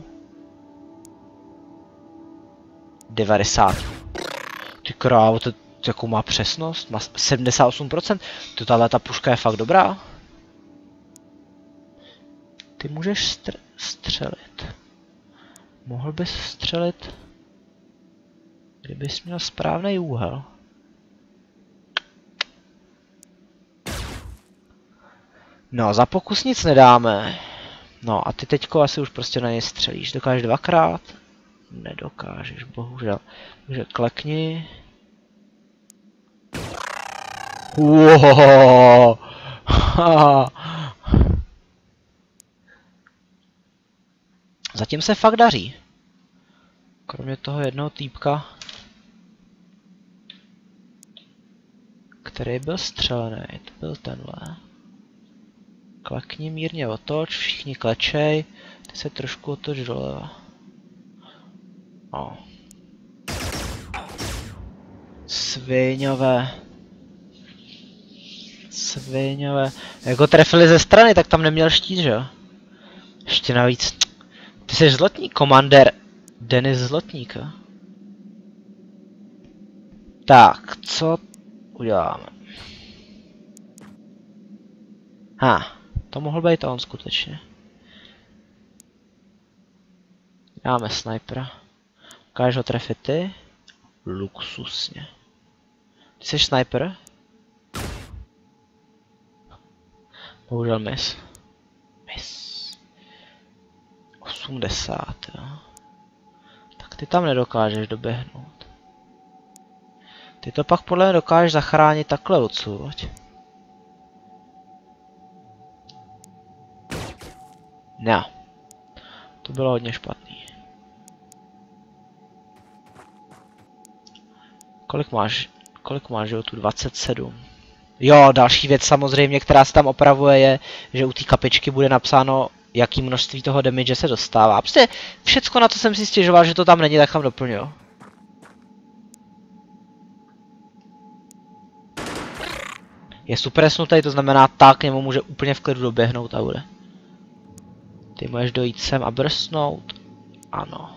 devadesát. Ty krávo, to jakou má přesnost? Má sedmdesát osm procent. To tahle ta puška je fakt dobrá. Ty můžeš str střelit. Mohl bys střelit, kdybys měl správný úhel. No, za pokus nic nedáme. No a ty teďko asi už prostě na něj střelíš. Dokážeš dvakrát? Nedokážeš, bohužel. Takže klekni. Wow. Zatím se fakt daří. Kromě toho jednoho týpka, který byl střelený, to byl tenhle. Klekni mírně otoč, všichni klečej, ty se trošku otoč doleva. O. Sviňové. Sviňové. Jak ho trefili ze strany, tak tam neměl štít, že jo? Ještě navíc. Ty jsi zlotník, komandér Denis Zlotníka. Tak, co uděláme? Ha, to mohl být on skutečně. Dáme snajpera. Ukážeš ho trefit ty? Luxusně. Ty jsi sniper? Bohužel miss. Miss. osmdesát, jo. Tak ty tam nedokážeš doběhnout. Ty to pak podle mě dokážeš zachránit takhle odsud. Ne. To bylo hodně špatný. Kolik máš? Kolik máš, jo? Tu dvacet sedm. Jo, další věc samozřejmě, která se tam opravuje, je, že u té kapičky bude napsáno, jaký množství toho damage se dostává. Prostě všecko, na co jsem si stěžoval, že to tam není, tak tam doplňuju. Je super snutý, to znamená, tak k němu může úplně v klidu doběhnout a bude. Ty můžeš dojít sem a brstnout. Ano.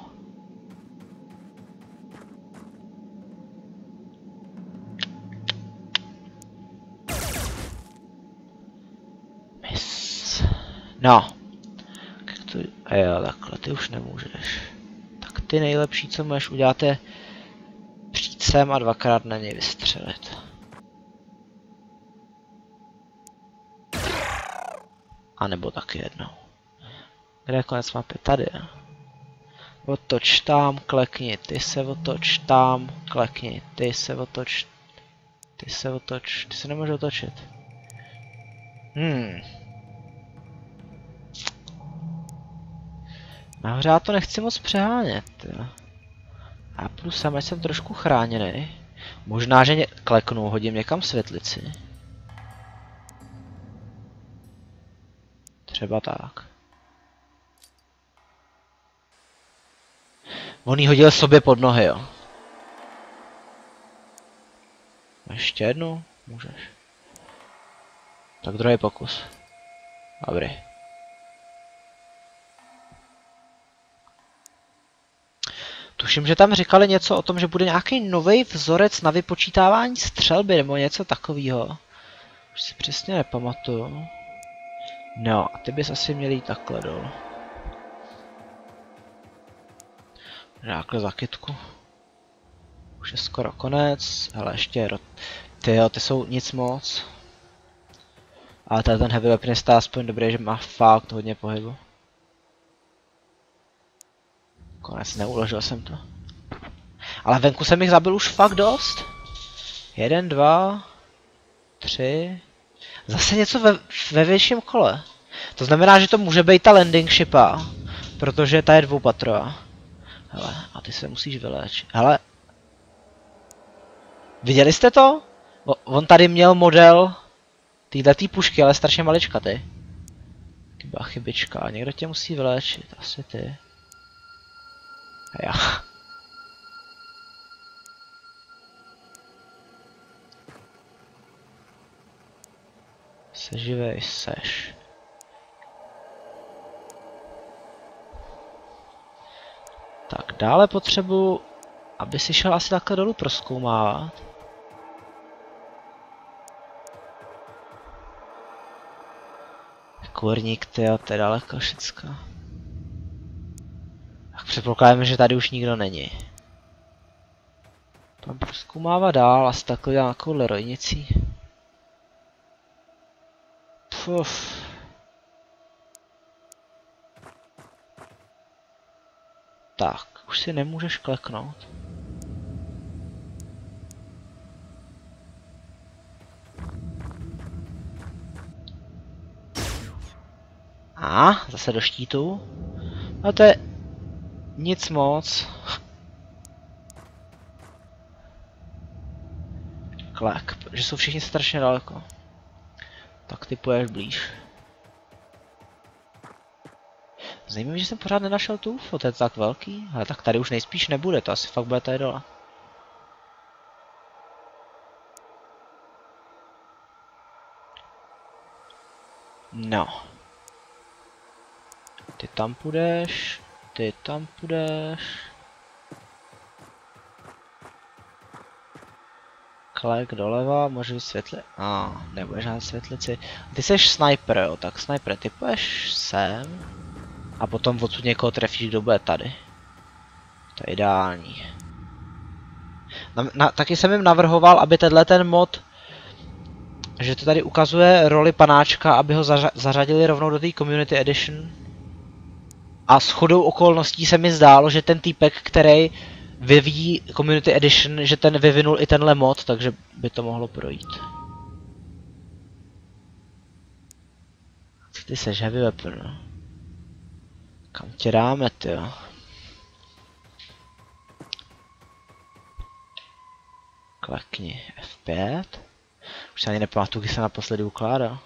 Miss. No. A jo, takhle, ty už nemůžeš. Tak ty nejlepší, co můžeš udělat, je přijít sem a dvakrát na něj vystřelit. A nebo taky jednou. Kde je konec mapy? Tady. Otoč tam, klekni, ty se otoč tam, klekni, ty se otoč, ty se otoč, ty se nemůžeš otočit. Hmm. Nahoře já to nechci moc přehánět. Jo. A plus sem, ať jsem trošku chráněný. Možná, že ně kleknu, hodím někam světlici. Třeba tak. On jí hodil sobě pod nohy, jo. Ještě jednu? Můžeš. Tak druhý pokus. Dobrý. Tuším, že tam říkali něco o tom, že bude nějaký nový vzorec na vypočítávání střelby nebo něco takového. Už si přesně nepamatuju. No, a ty bys asi měl jít takhle dolů. Takhle za kytku. Už je skoro konec, ale ještě rot. Ty jo, ty jsou nic moc. Ale tady ten heavy weapon je stále aspoň dobrý, že má fakt hodně pohybu. Konec, neuložil jsem to. Ale venku jsem jich zabil už fakt dost. Jeden, dva, tři. Zase něco ve, ve větším kole. To znamená, že to může být ta landing shipa. Protože ta je dvoupatrová. Hele, a ty se musíš vyléčit. Hele. Viděli jste to? O, on tady měl model téhletý pušky, ale strašně maličkatý. Chyba chybička. Někdo tě musí vyléčit. Asi ty. A já. Seživej, seš. Tak, dále potřebuji, aby si šel asi takhle dolů prozkoumávat. Kurník, tyjo, to je daleko všecko. Tak předpokládám, že tady už nikdo není. Tam prozkoumává dál, asi takhle dělám nějakou lerojnicí. Puf. Tak, už si nemůžeš kleknout. A, zase do štítu. No to je nic moc. Klek, protože jsou všichni strašně daleko. Tak ty poješ blíž. Zajímavé, že jsem pořád nenašel tu U F O, to je tak velký, ale tak tady už nejspíš nebude, to asi fakt bude tady dole. No. Ty tam půjdeš, ty tam půjdeš. Klek doleva, může vysvětlit. A, ah, nebudeš na světlici. Ty jsi sniper, jo, tak sniper, ty půjdeš sem. A potom odsud někoho trefíš, kdo bude tady. To je ideální. Na, na, taky jsem jim navrhoval, aby tenhle ten mod, že to tady ukazuje roli panáčka, aby ho zařa zařadili rovnou do té Community Edition. A shodou okolností se mi zdálo, že ten týpek, který vyvíjí Community Edition, že ten vyvinul i tenhle mod, takže by to mohlo projít. Co ty seš, heavy weapon, no? Kam tě dáme, tyjo? Klekni F pět. Už se ani nepamatuju, když jsem naposledy ukládal.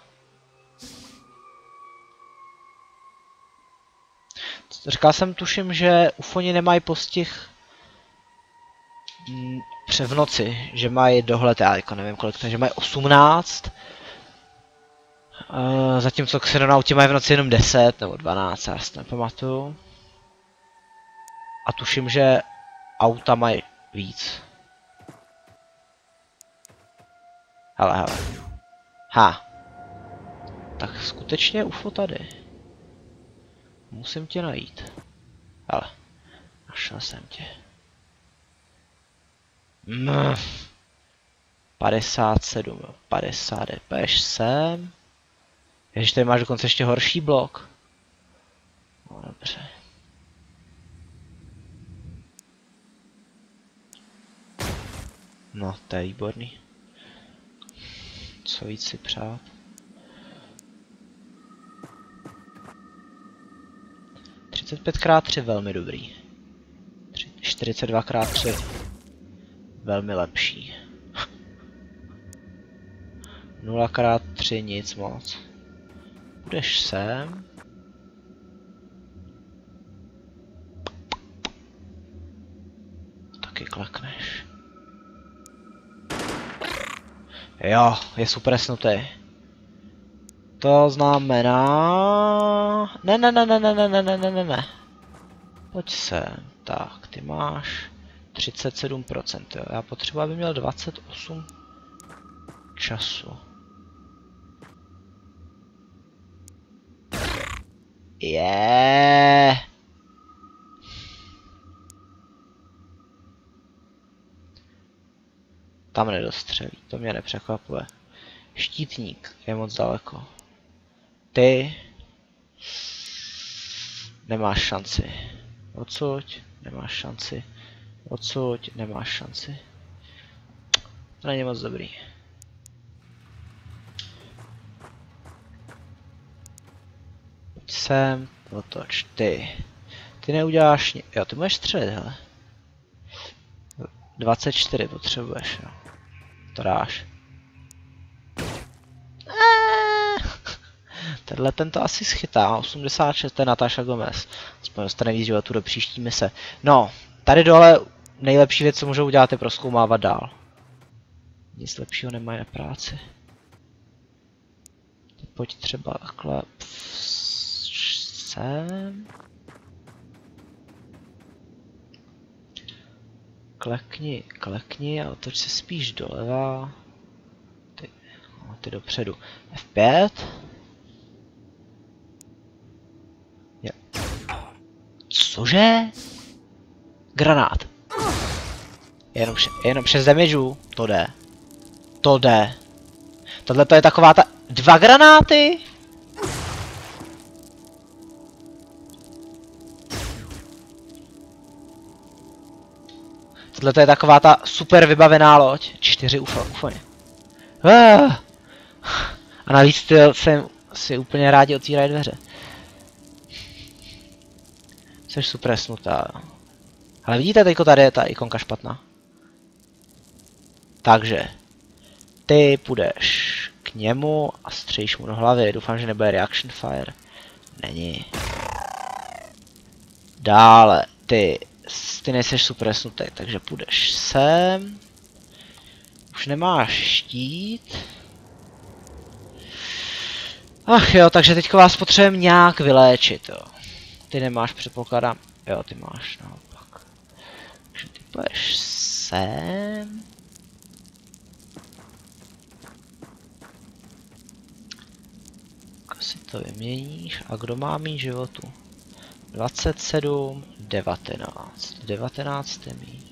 Říkal jsem, tuším, že ufoni nemají postih v noci, že mají dohled, já jako nevím kolik to je, že mají osmnáct. Uh, zatímco xenonauti mají v noci jenom deset nebo dvanáct, já si to nepamatuju. A tuším, že auta mají víc. Hele, hele. Ha. Tak skutečně U F O tady. Musím tě najít. Hele. Našel jsem tě. Mm. padesát sedm, padesát, půjdeš sem. Ježiš, tady máš dokonce ještě horší blok. No dobře. No, to je výborný. Co víc si přát? třicet pět krát tři velmi dobrý. čtyřicet dva krát tři velmi lepší. nula krát tři nic moc. Budeš sem. Taky klekneš. Jo, je super snutý. To znamená... Ne, ne, ne, ne, ne, ne, ne, ne, ne, ne. Pojď sem. Tak, ty máš třicet sedm procent, jo. Já potřebuji, aby měl dvacet osm času. Je. Tam nedostřelí, to mě nepřekvapuje. Štítník je moc daleko. Ty nemáš šanci. Odsud nemáš šanci. Odsud nemáš šanci. To není moc dobrý. Pojď sem, otoč, ty. Ty neuděláš nic. Jo, ty můžeš střelit, hele. dvacet čtyři potřebuješ, jo. To dáš. Tenhle ten to asi schytá, osmdesát šest, to je Natasha Gomez. Aspoň dostane víc životů do příští mise. No, tady dole nejlepší věc, co můžou udělat, je prozkoumávat dál. Nic lepšího nemají na práci. Teď pojď třeba takhle sem. Klekni, klekni a otoč se spíš doleva. Ty, no, ty dopředu. F pět. Cože? Granát. Jenom, jenom šest damageů. To jde. To jde. Tohle to je taková ta... Dva granáty? Tohle to je taková ta super vybavená loď. Čtyři ufony. Ah. A navíc ty se si úplně rádi otvírají dveře. Jsi super snutá. Ale vidíte, teďko tady je ta ikonka špatná. Takže. Ty půjdeš k němu a střelíš mu do hlavy. Doufám, že nebude reaction fire. Není. Dále. Ty. Ty nejseš super snutý, takže půjdeš sem. Už nemáš štít. Ach jo, takže teďko vás potřebujeme nějak vyléčit, jo. Ty nemáš, předpokládám. Jo, ty máš, naopak. Takže ty půjdeš sem. Asi to vyměníš. A kdo má mít životu? dvacet sedm, devatenáct. devatenáct je mý.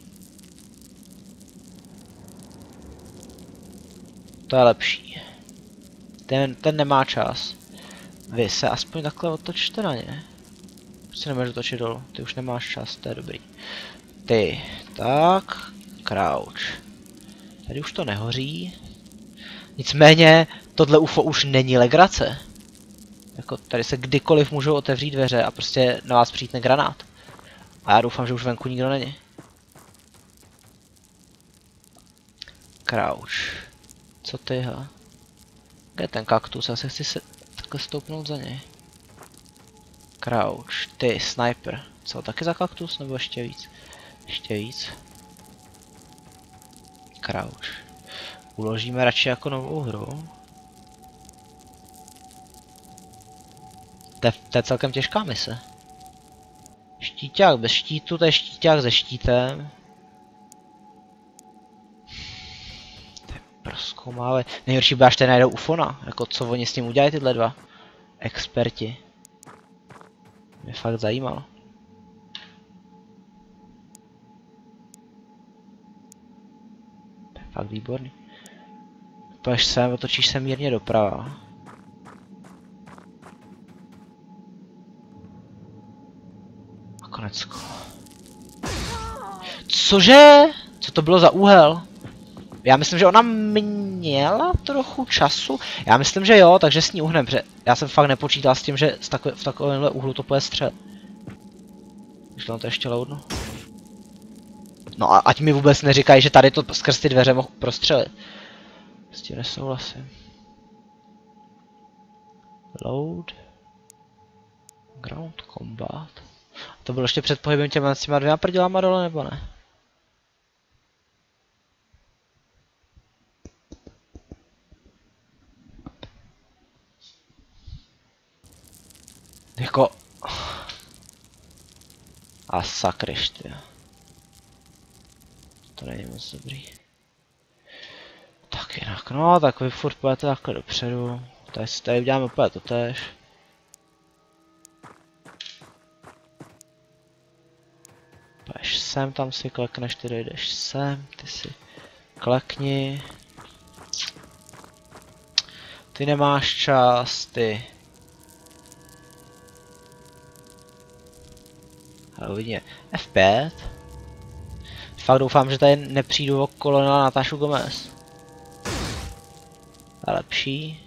To je lepší. Ten, ten nemá čas. Vy se aspoň takhle otočte na ně. Prostě nemůžeš otočit dolů, ty už nemáš čas, to je dobrý. Ty, tak, crouch. Tady už to nehoří. Nicméně, tohle U F O už není legrace. Jako tady se kdykoliv můžou otevřít dveře a prostě na vás přijítne granát. A já doufám, že už venku nikdo není. Crouch. Co ty, ha? Kde je ten kaktus? Já se chci se takhle stoupnout za něj. Crouch. Ty, sniper. Co, taky za kaktus? Nebo ještě víc? Ještě víc. Crouch. Uložíme radši jako novou hru. To je, to je celkem těžká mise. Štíťák bez štítu, to je štíťák se štítem. To je prozkoumávají. Nejhorší by až ten najdou ufona. Jako co oni s tím udělají tyhle dva experti. Mě fakt zajímalo. To je fakt výborný. Pojď sem, otočíš se mírně doprava. A konec kola. Cože? Co to bylo za úhel? Já myslím, že ona měla trochu času. Já myslím, že jo, takže s ní uhnem, protože já jsem fakt nepočítal s tím, že z takové, v takovémhle úhlu to půjde střel. Už to ještě loudnu. No a ať mi vůbec neříkají, že tady to skrz ty dveře mohl prostřelit. S tím nesouhlasím. Load. Ground combat. To bylo ještě před pohybem těma, těma dvěma prdělama dole, nebo ne? Jako... A sakryš, ty. To není moc dobrý. Tak jinak, no, tak vy furt půjdete takhle dopředu. Tady si tady uděláme úplně totéž. Půjdeš sem, tam si klekneš, ty dojdeš sem, ty si klekni. Ty nemáš čas, ty. A uvidíme. F pět. Fakt doufám, že tady nepřijdu okolo na Natášu Gomez. A lepší.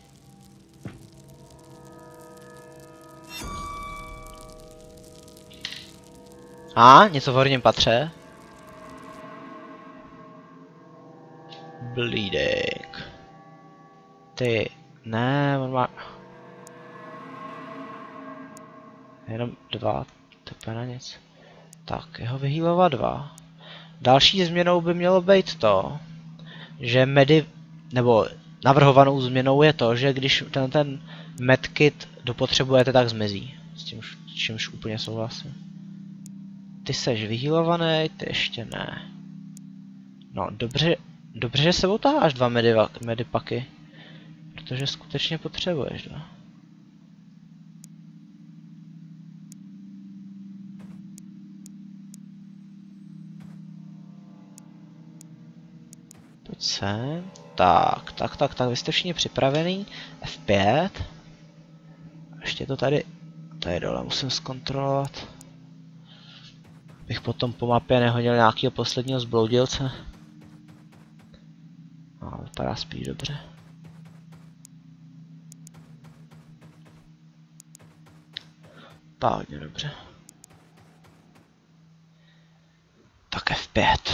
A, něco v horním patře. Bleeding. Ty, ne, on má... Jenom dva, to je na nic. Tak, jeho vyhýlova dva. Další změnou by mělo být to, že medi, nebo navrhovanou změnou je to, že když ten, ten medkit dopotřebujete, tak zmizí. S tím, s čímž úplně souhlasím. Ty seš vyhýlovaný, ty ještě ne. No, dobře, dobře, že sebou taháš dva medipaky. Protože skutečně potřebuješ dva. Pojď sem. Tak, tak, tak, tak, vy jste všichni připravený. F pět. Ještě to tady, tady dole musím zkontrolovat. Bych potom po mapě nehodil nějakého posledního zbloudilce. No, vypadá spíš dobře. Tak, hodně dobře. Tak F pět.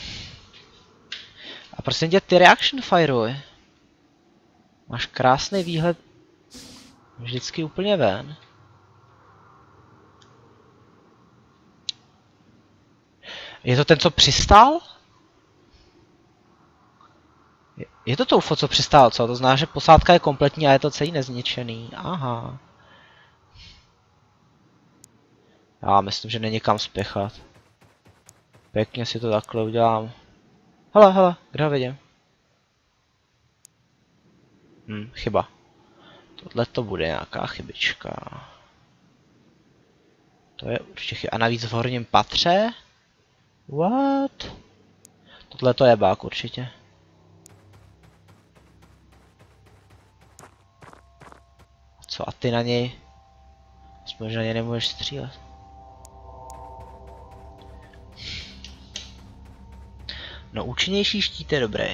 A prosím tě, ty reaction fireuj. Máš krásný výhled vždycky úplně ven. Je to ten, co přistál? Je to to U F O, co přistál, co? To znamená, že posádka je kompletní a je to celý nezničený. Aha. Já myslím, že není kam spěchat. Pěkně si to takhle udělám. Hele, hele, kde ho vidím? Hm, chyba. Tohle to bude nějaká chybička. To je určitě chyba. A navíc v horním patře? What? Tohle to je bug určitě. Co a ty na něj? Aspoň, že na něj nemůžeš střílet. No účinnější štít je dobrý.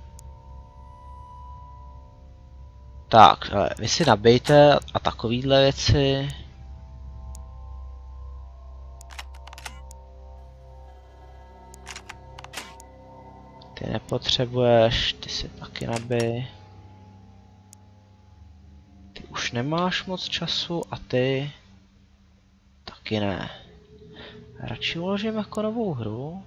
Tak, ale vy si nabijte a takovýhle věci. Ty nepotřebuješ, ty si taky nabij. Ty už nemáš moc času a ty taky ne. Radši uložím jako novou hru.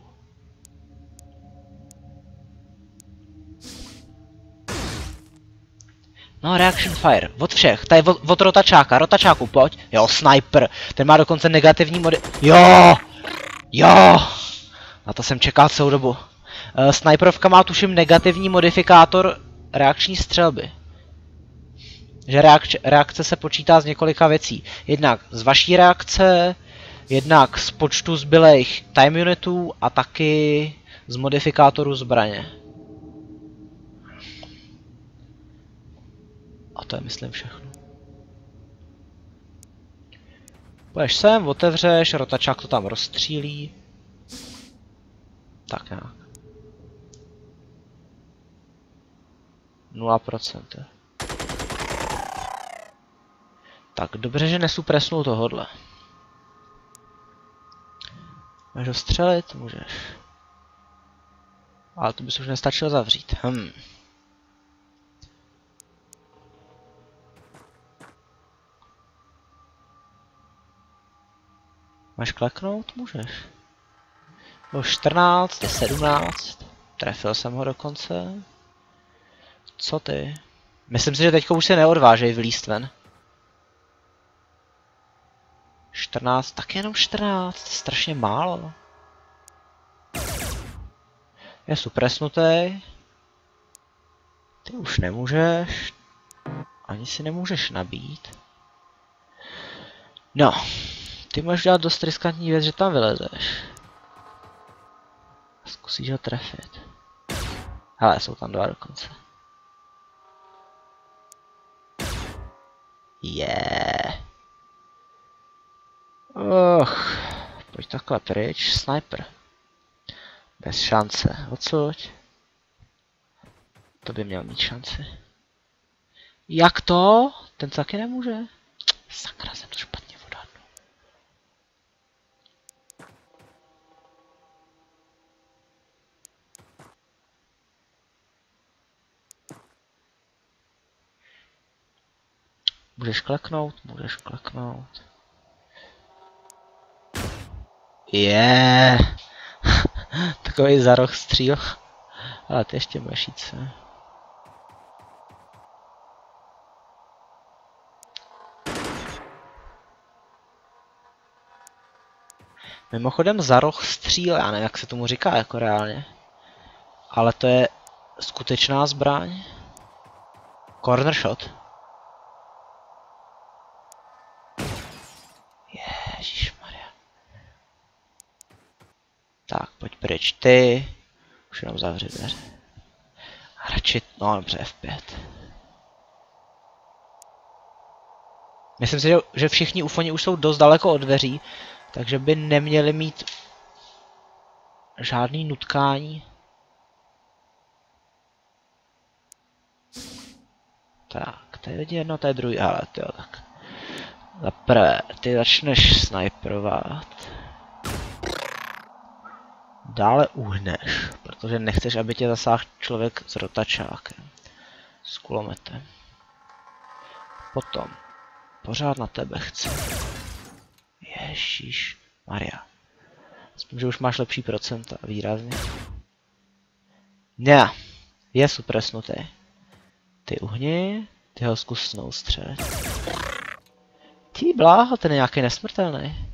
No, reaction fire, od všech, tady od, od rotačáka, rotačáku, pojď. Jo, sniper, ten má dokonce negativní mody... Jo! Jo! Na to jsem čekal celou dobu. Uh, sniperovka má tuším negativní modifikátor reakční střelby. Že reakce, reakce se počítá z několika věcí. Jednak z vaší reakce, jednak z počtu zbylejch time unitů a taky z modifikátoru zbraně. A to je myslím všechno. Půjdeš sem, otevřeš, rotačák to tam rozstřílí. Tak nějak. nula procent. Tak, dobře, že nesupresnul tohodle. Můžeš ho střelit? Můžeš. Ale to bys už nestačilo zavřít. Hm. Máš kleknout? Můžeš. Bylo čtrnáct, je sedmnáct. Trefil jsem ho dokonce. Co ty? Myslím si, že teďka už se neodvážej vylíst ven. čtrnáct, tak jenom čtrnáct, strašně málo. Je supresnutý. Ty už nemůžeš. Ani si nemůžeš nabít. No. Ty můžeš dělat dost riskantní věc, že tam vylezeš. A zkusíš ho trefit. Hele, jsou tam dva dokonce. Yeah. Och, pojď takhle pryč, sniper. Bez šance, odsuď. To by měl mít šanci. Jak to? Ten taky nemůže? Sakra, jsem to špatně odhadnul. Můžeš kleknout? Můžeš kleknout. Je, yeah. Takový za roh stříl. Ale ty ještě budeš jít se. Mimochodem za roh stříl, já nevím jak se tomu říká jako reálně. Ale to je skutečná zbraň. Corner shot. Ježišmarja. Tak, pojď pryč ty. Už jenom zavři dveře. A radši, no dobře, F pět. Myslím si, že, že všichni ufoni už jsou dost daleko od dveří, takže by neměli mít žádný nutkání. Tak, to je jedno, to je druhý, ale ty jo, tak. Za prvé, ty začneš sniperovat. Dále uhneš, protože nechceš, aby tě zasáhl člověk s rotačákem. S kulometem. Potom, pořád na tebe chci. Ježíš Maria. Aspoň, že už máš lepší procenta, výrazně. Ne, je supresnutý. Ty uhni, ty ho zkus snou střelit. Ty bláho, ten je nějaký nesmrtelný.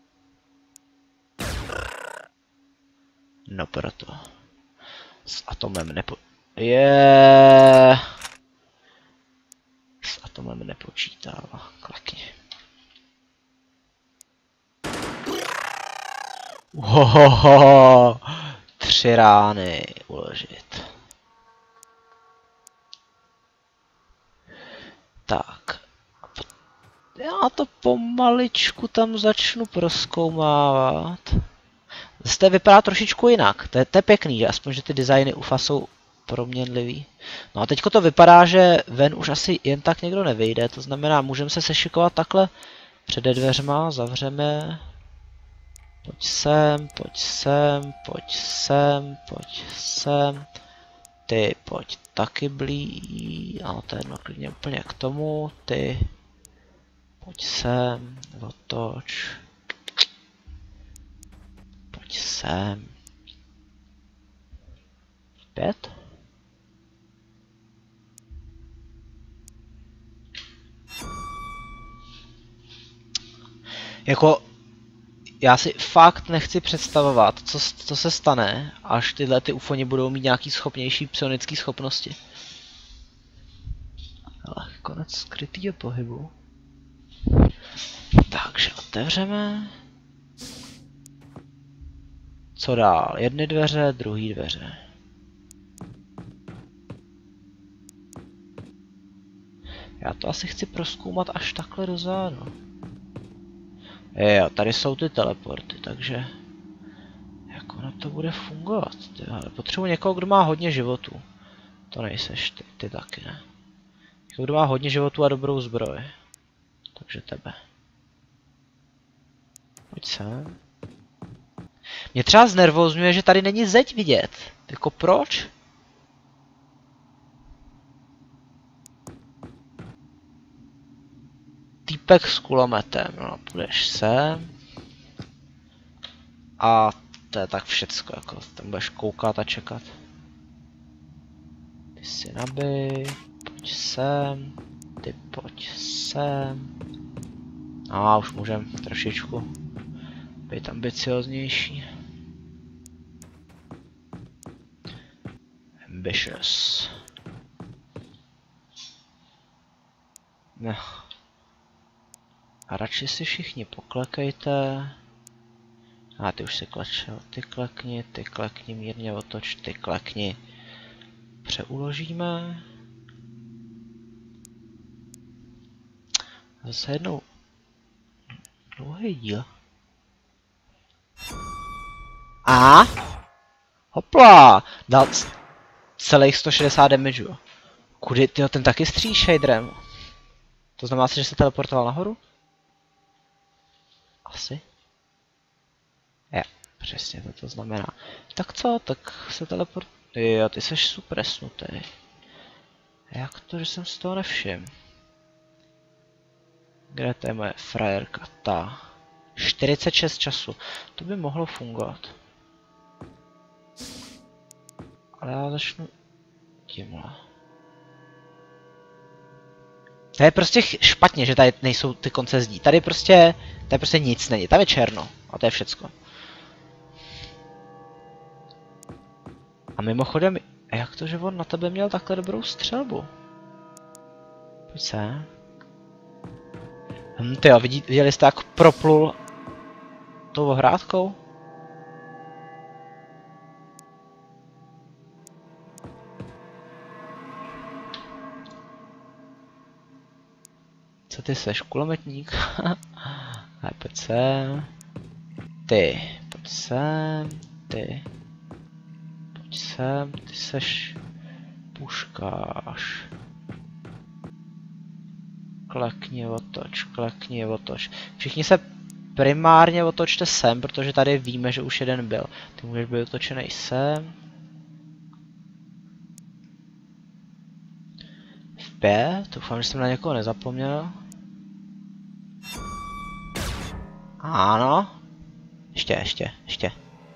No proto. S atomem nepo... Je. S atomem nepočítává. Klekni. Ohohoho. Tři rány uložit. Tak. Já to pomaličku tam začnu prozkoumávat. Zde vypadá trošičku jinak. To je, to je pěkný, že aspoň, že ty designy U F A jsou proměnlivý. No a teďko to vypadá, že ven už asi jen tak někdo nevyjde. To znamená, můžeme se sešikovat takhle před dveřma, zavřeme. Pojď sem, pojď sem, pojď sem, pojď sem. Ty pojď taky blí. A to je jedno klidně úplně k tomu. Ty pojď sem, otoč. Pojď sem. Pět? Jako, já si fakt nechci představovat, co, co se stane, až tyhle ty ufoni budou mít nějaký schopnější psionické schopnosti. Ale konec skrytýho pohybu. Takže otevřeme. Co dál? Jedny dveře, druhý dveře. Já to asi chci prozkoumat až takhle dozadu. Jo, tady jsou ty teleporty, takže jak ono to bude fungovat? Ale potřebuji někoho, kdo má hodně životů. To nejseš ty, ty taky ne. Někoho, kdo má hodně životů a dobrou zbroj. Takže tebe. Pojď sem. Mě třeba znervózňuje, že tady není zeď vidět. Jako proč? Týpek s kulometem, no půjdeš sem. A to je tak všecko, jako tam budeš koukat a čekat. Ty si nabij, pojď sem, ty pojď sem. A už můžem trošičku být ambicioznější. Ambitious. No. A radši si všichni poklekejte. A ty už si klečel. Ty klekni, ty klekni, mírně otoč, ty klekni. Přeuložíme. Zase jednou. Dlouhý díl. A hopla! Dal celých sto šedesát damage. Kudy, tyjo, ten taky střílí shaderem. To znamená, že se teleportoval nahoru? Asi. Jo, přesně to to znamená. Tak co, tak se teleport... Jo, ty seš super snutý. Jak to, že jsem z toho nevšiml? Kde to je moje frajerka? Ta. čtyřicet šest času. To by mohlo fungovat. Ale já začnu tímhle. To je prostě špatně, že tady nejsou ty konce zdí. Tady prostě, tady prostě nic není. Tam je černo. A to je všecko. A mimochodem, jak to, že on na tebe měl takhle dobrou střelbu? Pojď se. Hm, tyjo, vidí, viděli jste, jak proplul tou ohrádkou? Co ty seš, kulometník? Hej, pojď sem. Ty, pojď sem, ty. Pojď sem, ty seš puškáš. Klekni, otoč, klekni, otoč. Všichni se primárně otočte sem, protože tady víme, že už jeden byl. Ty můžeš být otočený sem. V pět, doufám, že jsem na někoho nezapomněl. Ano. Ještě, ještě, ještě.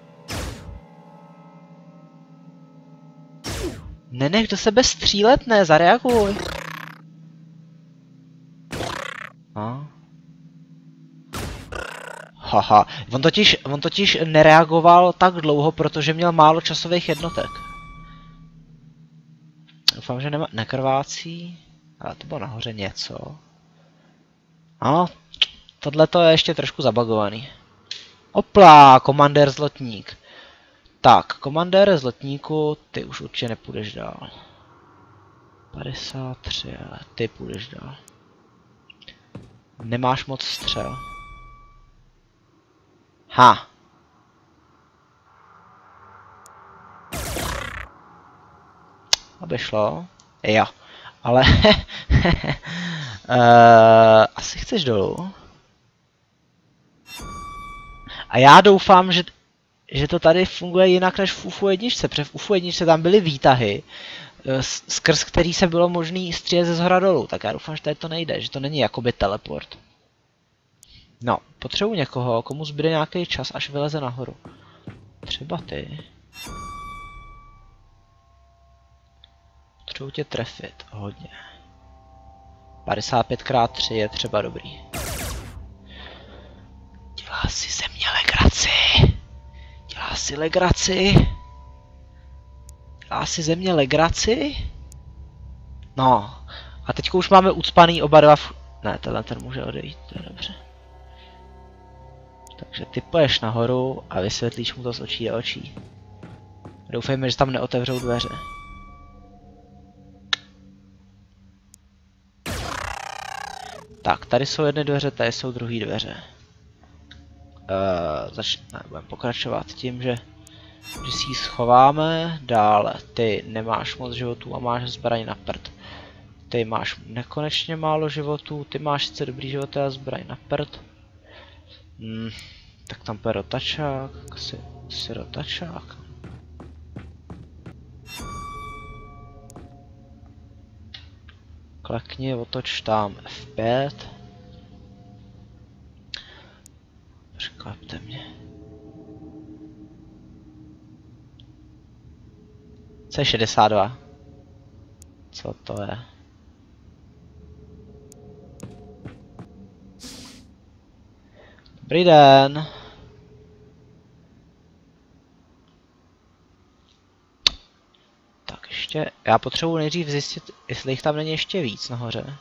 Nenech do sebe střílet, ne, zareaguj. A? Haha, on totiž, on totiž nereagoval tak dlouho, protože měl málo časových jednotek. Doufám, že nema, nekrvácí. Ale to bylo nahoře něco. Ano, tohle to je ještě trošku zabagovaný. Opla, komandér zlotník. Tak, komandére zlotníku, ty už určitě nepůjdeš dál. padesát tři, ale ty půjdeš dál. Nemáš moc střel. Ha. Aby šlo. Jo. Ale uh, asi chceš dolů. A já doufám, že, že to tady funguje jinak než v U F O jedničce, protože v U F O jedničce tam byly výtahy, skrz který se bylo možný střílet ze zhora dolů, tak já doufám, že tady to nejde, že to není jakoby teleport. No, potřebuji někoho, komu zbyde nějaký čas, až vyleze nahoru. Třeba ty. Potřebuji tě trefit, hodně. padesát pět krát tři je třeba dobrý. Dělá si ze mě legraci. Dělá si legraci. Dělá si ze mě legraci. No. A teďka už máme ucpaný oba dva v... Ne, tenhle ten může odejít, to je dobře. Takže ty poješ nahoru a vysvětlíš mu to z očí do očí. Doufejme, že tam neotevřou dveře. Tak, tady jsou jedny dveře, tady jsou druhé dveře. Uh, začne, budeme pokračovat tím, že, že si ji schováme. Dále, ty nemáš moc životů a máš zbraň na prd. Ty máš nekonečně málo životů, ty máš sice dobrý životy a zbraň na prd. Hmm, tak tam půjde rotačák, asi, asi rotačák. Klekni, otoč tam F pět. Překvapte mě. C šedesát dva. Co to je? Dobrý den. Tak ještě, já potřebuji nejdřív zjistit, jestli jich tam není ještě víc nahoře.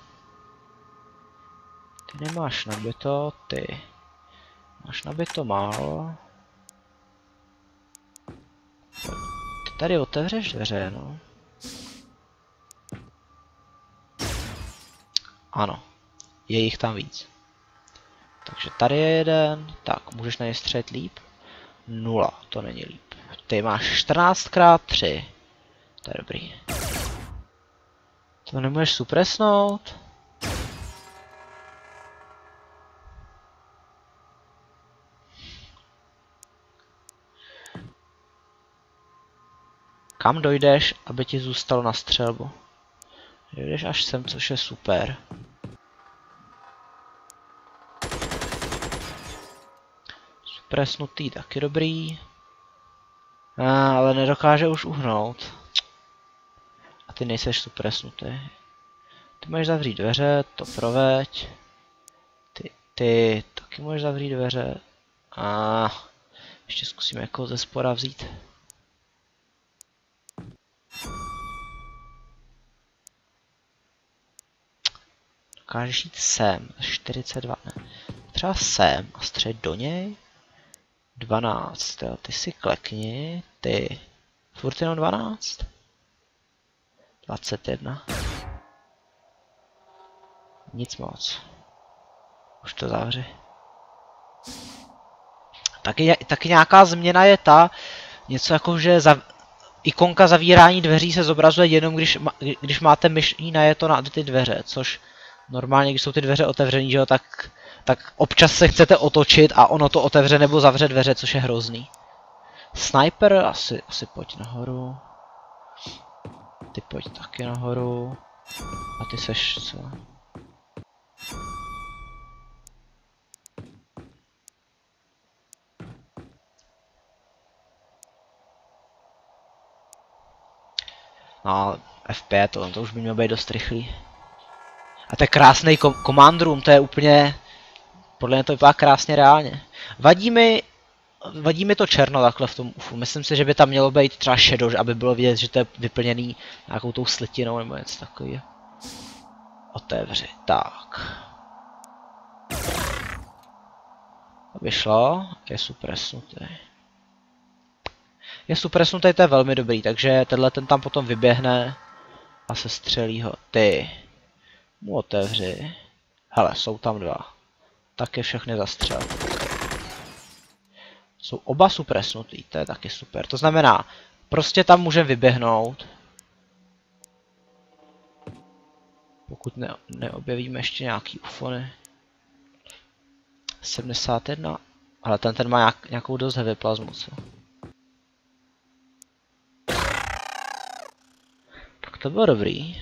Ty nemáš nabito, ty. Máš nabito málo. Ty tady otevřeš dveře, no. Ano, je jich tam víc. Takže tady je jeden, tak můžeš na ně střelit líp. Nula, to není líp. Ty máš čtrnáct krát tři. To je dobrý. To nemůžeš supresnout. Kam dojdeš, aby ti zůstalo na střelbu? Dojdeš až sem, což je super. Supresnutý taky dobrý. A, ale nedokáže už uhnout. A ty nejseš supresnutý. Ty můžeš zavřít dveře, to proveď. Ty, ty taky můžeš zavřít dveře. A ještě zkusíme jako ze spora vzít. Dokážeš jít sem, čtyřicet dva, ne. Třeba sem a střelit do něj. dvanáct, jo, ty si klekni, ty. Furt jenom dvanáct. dvacet jedna. Nic moc. Už to zavři. Taky, taky nějaká změna je ta, něco jako, že za, ikonka zavírání dveří se zobrazuje jenom, když, když máte myší najeto na ty dveře, což normálně, když jsou ty dveře otevřený, že jo, tak, tak občas se chcete otočit a ono to otevře nebo zavře dveře, což je hrozný. Sniper, asi, asi pojď nahoru. Ty pojď taky nahoru. A ty seš co? No, F pět, to, to už by mělo být dost rychlý. A to je krásný kom command room, to je úplně... Podle mě to vypadá krásně reálně. Vadí mi... Vadí mi to černo takhle v tom U F O. Myslím si, že by tam mělo být třeba shadow, aby bylo vidět, že to je vyplněný nějakou tou slitinou nebo něco takového. Otevři, tak. Aby šlo, je supresnutý. Je supresnutý, to je velmi dobrý, takže tenhle ten tam potom vyběhne a se střelí ho. Ty. Mu otevři. Hele, jsou tam dva. Tak je všechny zastřel. Jsou oba supresnutý, to je taky super. To znamená, prostě tam můžeme vyběhnout. Pokud ne, neobjevíme ještě nějaký ufony. sedmdesát jedna. Ale ten, ten má nějak, nějakou dost heavy plazmu, co? Tak to bylo dobrý.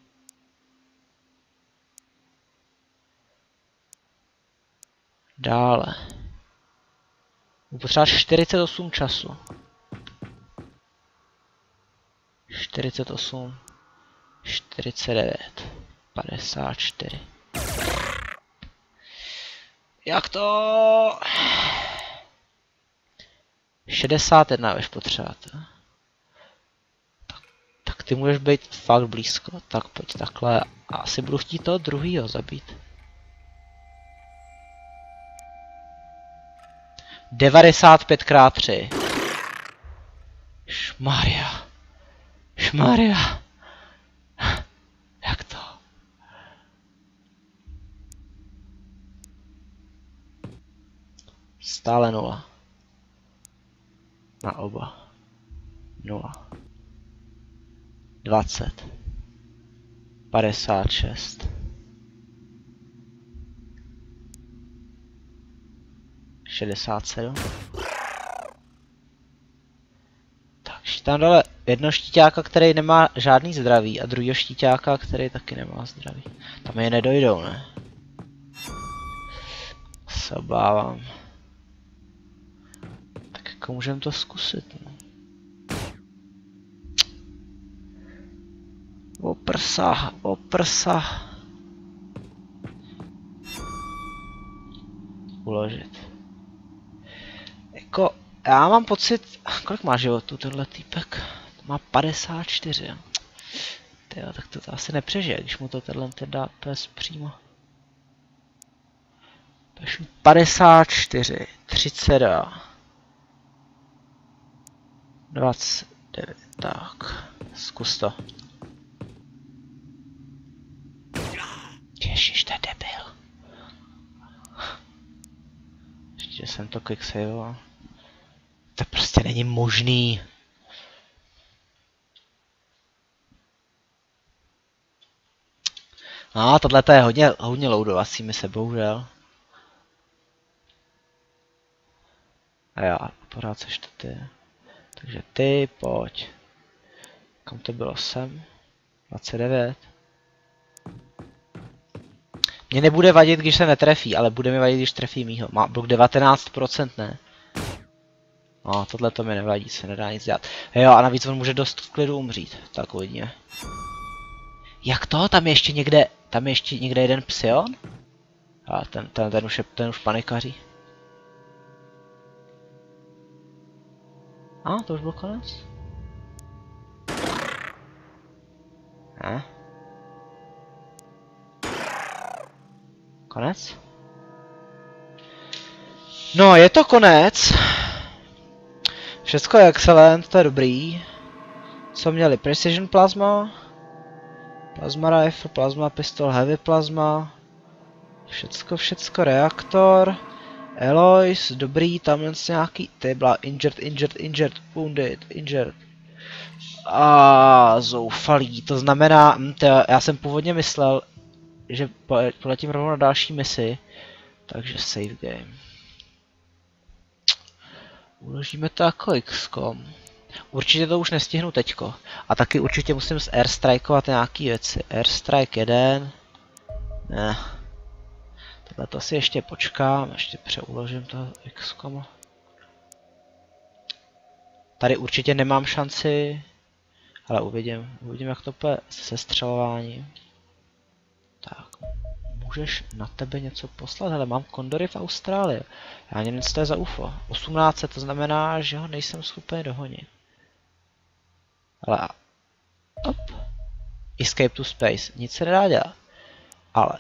Dále. Potřeba čtyřicet osm času. čtyřicet osm, čtyřicet devět, padesát čtyři. Jak to? šedesát jedna budeš potřebovat. Tak, tak ty můžeš být fakt blízko. Tak pojď takhle. Asi budu chtít toho druhýho zabít. devadesát pět krát tři. Šmaria. Šmaria. Jak to? Stále nula. Na oba. Nula. dvacet. padesát šest. šedesát sedm. Takže tam dole jedno štíťáka, který nemá žádný zdraví a druhýho štíťáka, který taky nemá zdraví. Tam je nedojdou, ne? Se obávám. Tak jako můžeme to zkusit, no. O prsa, o prsa. Uložit. Jako, já mám pocit, kolik má životů tenhle týpek? To má padesát čtyři, jo. Tyjo, tak to, to asi nepřežije, když mu to tenhle dá pes přímo. Takže padesát čtyři, třicet dva, dvacet devět, tak, zkus to. Ježiš, to je debil. Ještě jsem to quicksaveoval. To prostě není možný. No, tohle je hodně, hodně loadovací mise, bohužel. A já, pořád seš to ty. Takže ty, pojď. Kam to bylo sem? dvacet devět. Mně nebude vadit, když se netrefí, ale bude mi vadit, když trefí mýho. Má blok devatenáct procent, ne? No, tohle to mi nevadí, se nedá nic dělat. Jo, a navíc on může dost v klidu umřít. Tak uvidíme. Jak to? Tam je ještě někde, tam je ještě někde jeden psion? A ten, ten, ten už je, ten už panikaří. A, to už byl konec? Ne? Konec? No, je to konec. Všecko je excellent, to je dobrý. Co měli? Precision plasma, plasma rifle, plasma pistol, heavy plasma. Všecko, všecko, reaktor. Eloise, dobrý, tam jen nějaký, ty byla injured, injured, injured, wounded, injured. A zoufalý, to znamená, tě, já jsem původně myslel, že poletím rovnou na další misi, takže save game. Uložíme to jako iks kom. Určitě to už nestihnu teďko. A taky určitě musím z airstrikeovat nějaký věci. Airstrike jeden. Ne. Tohle to si ještě počkám, ještě přeuložím to iks kom. Tady určitě nemám šanci. Ale uvidím, uvidím jak to půjde se sestřelováním. Tak, můžeš na tebe něco poslat? Hele, mám kondory v Austrálii. Já nevím, co to je za U F O. osmnáct, to znamená, že ho nejsem schopen dohonit. Ale... Op. Escape to space. Nic se nedá dělat. Ale...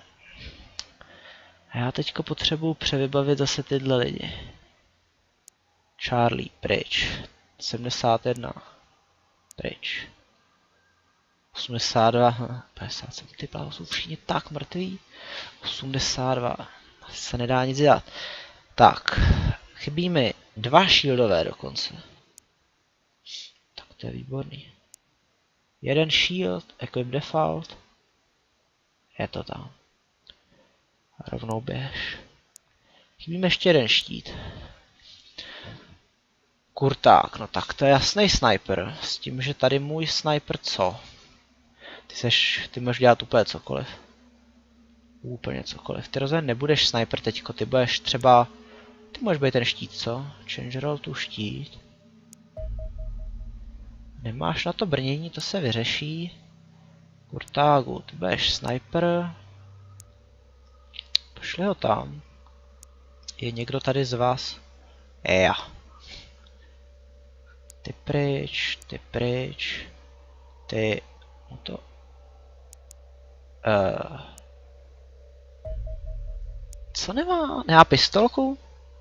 Já teďko potřebuju převybavit zase tyhle lidi. Charlie, pryč. sedmdesát jedna. Pryč. osmdesát dva, padesát sedm, ty plávo jsou všichni tak mrtví. osmdesát dva, se nedá nic dělat. Tak, chybí mi dva shieldové dokonce. Tak to je výborný. Jeden shield, equip default. Je to tam. Rovnou běž. Chybíme ještě jeden štít. Kurták, no tak to je jasný sniper. S tím, že tady můj sniper co? Ty seš, ty můžeš dělat úplně cokoliv. Úplně cokoliv. Ty rozhodně nebudeš sniper teďko, ty budeš třeba... Ty můžeš být ten štít, co? Change roll tu štít. Nemáš na to brnění, to se vyřeší. Kurtágu, ty budeš sniper. Pošli ho tam. Je někdo tady z vás? Já. Ty pryč, ty pryč. Ty... No to... Uh. Co nemá? Nemá pistolku?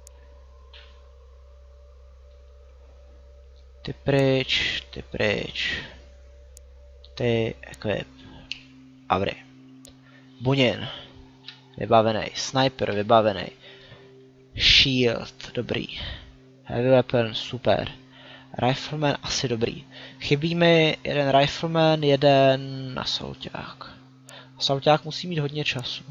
Ty pryč, ty pryč. Ty equip. Avry. Bunin. Vybavený. Sniper, vybavený. Shield, dobrý. Heavy weapon, super. Rifleman, asi dobrý. Chybí mi jeden rifleman, jeden assaulták. Assaulták musí mít hodně času.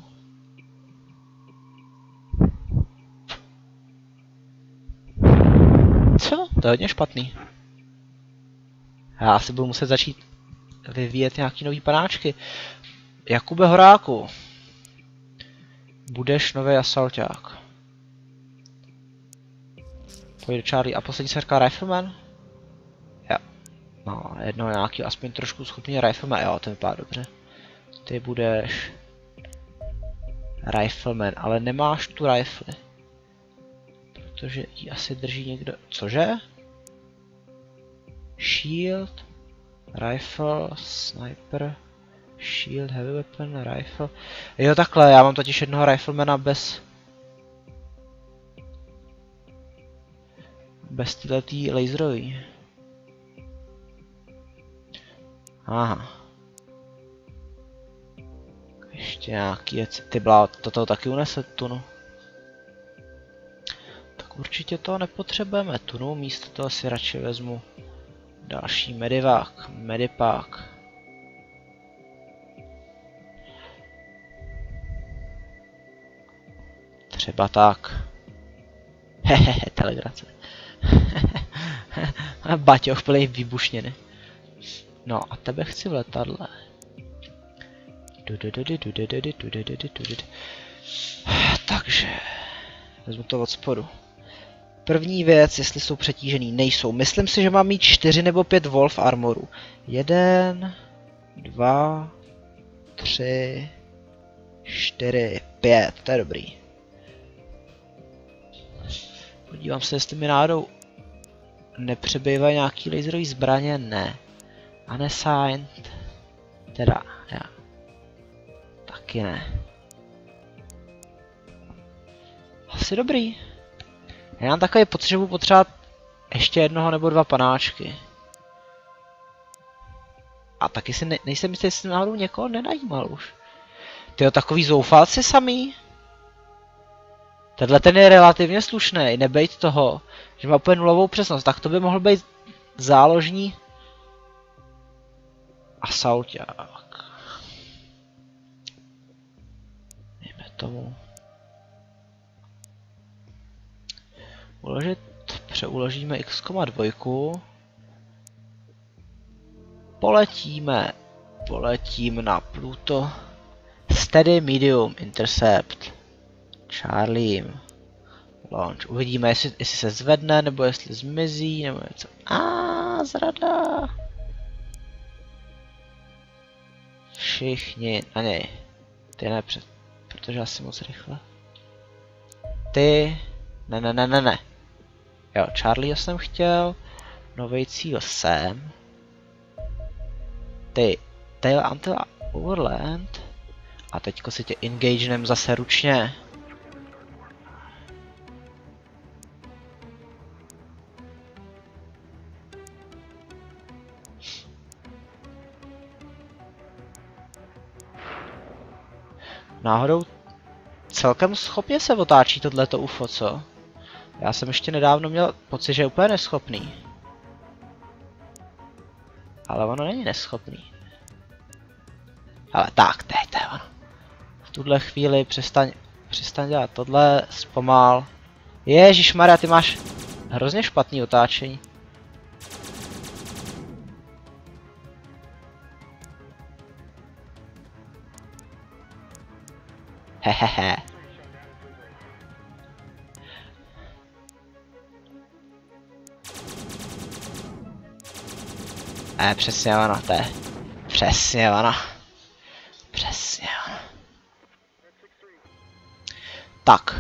Co? To je hodně špatný. Já asi budu muset začít vyvíjet nějaký nový panáčky. Jakube Horáku. Budeš nový assaulták. Pojď do Charlie. A poslední se říká Rifleman? Jo. No, jedno nějaký aspoň trošku schopný Rifleman. Jo, to vypadá dobře. Ty budeš... Rifleman, ale nemáš tu rifle. Protože ji asi drží někdo... Cože? Shield, rifle, sniper, shield, heavy weapon, rifle. Jo takhle, já mám totiž jednoho riflemana bez... Bez tyhletý laserový. Aha. Ještě nějaký věci. Ty blá, toto taky unese tunu. Určitě to nepotřebujeme tunu, místo toho si radši vezmu další medivák, medipák. Třeba tak. Hehehe, telegrace. Baťo, plný výbušněny. No a tebe chci v letadle. Takže vezmu to od spodu. První věc, jestli jsou přetížený, nejsou. Myslím si, že mám mít čtyři nebo pět Wolf armorů. Jeden, dva, tři, čtyři, pět. To je dobrý. Podívám se, jestli mi náhodou nepřebývají nějaký laserový zbraně. Ne. Unassigned. Teda, já. Taky ne. Asi dobrý. Já mám takový potřebu potřebovat ještě jednoho nebo dva panáčky. A taky si ne, nejsem jistý, jestli náhodou někoho nenajímal už. Tyjo, takový zoufalci samý. Tenhle ten je relativně slušný, nebejt toho, že má úplně nulovou přesnost, tak to by mohl být záložní assaulták. Dejme tomu. Uložit, přeuložíme x dva. Poletíme, poletím na Pluto. Steady, medium, intercept. Charlie. Launch. Uvidíme, jestli, jestli se zvedne, nebo jestli zmizí, nebo něco. A zrada. Všichni na něj. Ty ne, před, protože asi moc rychle. Ty. Ne, ne, ne, ne, ne. Jo, Charlie jsem chtěl. Nový cíl sem. Ty. Tail until overland. A teďko si tě engagenem zase ručně. Náhodou celkem schopně se otáčí tohleto U F O, co? Já jsem ještě nedávno měl pocit, že je úplně neschopný. Ale ono není neschopný. Ale tak, to je to ono. V tuhle chvíli přestaň Přestaň dělat tohle, zpomal. Ježišmarja, ty máš hrozně špatný otáčení. Hehehe. Ne, přesně ono, to je. Přesně ono. Přesně ono. Tak.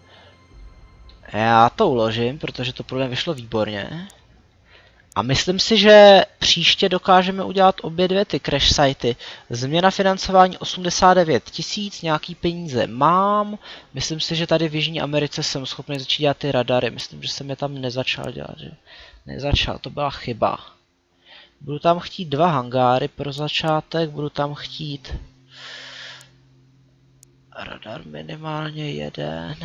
Já to uložím, protože to pro mě vyšlo výborně. A myslím si, že příště dokážeme udělat obě dvě ty crash sitey. Změna financování osmdesát devět tisíc, nějaký peníze mám. Myslím si, že tady v Jižní Americe jsem schopný začít dělat ty radary. Myslím, že jsem je tam nezačal dělat. Že? Nezačal, to byla chyba. Budu tam chtít dva hangáry pro začátek, budu tam chtít radar minimálně jeden.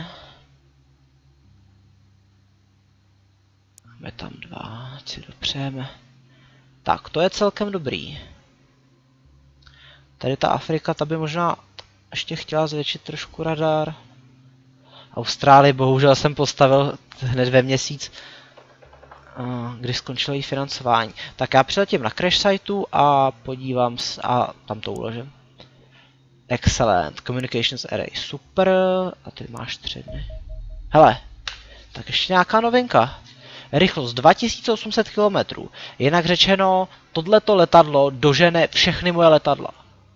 Máme tam dva, ať si dopřejeme. Tak, to je celkem dobrý. Tady ta Afrika, ta by možná ještě chtěla zvětšit trošku radar. Austrálii bohužel jsem postavil hned ve měsíc, kdy skončilo její financování. Tak já přiletím na crash siteu a podívám se, a tam to uložím. Excellent, communications array, super, a ty máš tři dny. Hele, tak ještě nějaká novinka. Rychlost dva tisíce osm set kilometrů. Jinak řečeno, tohleto letadlo dožene všechny moje letadla.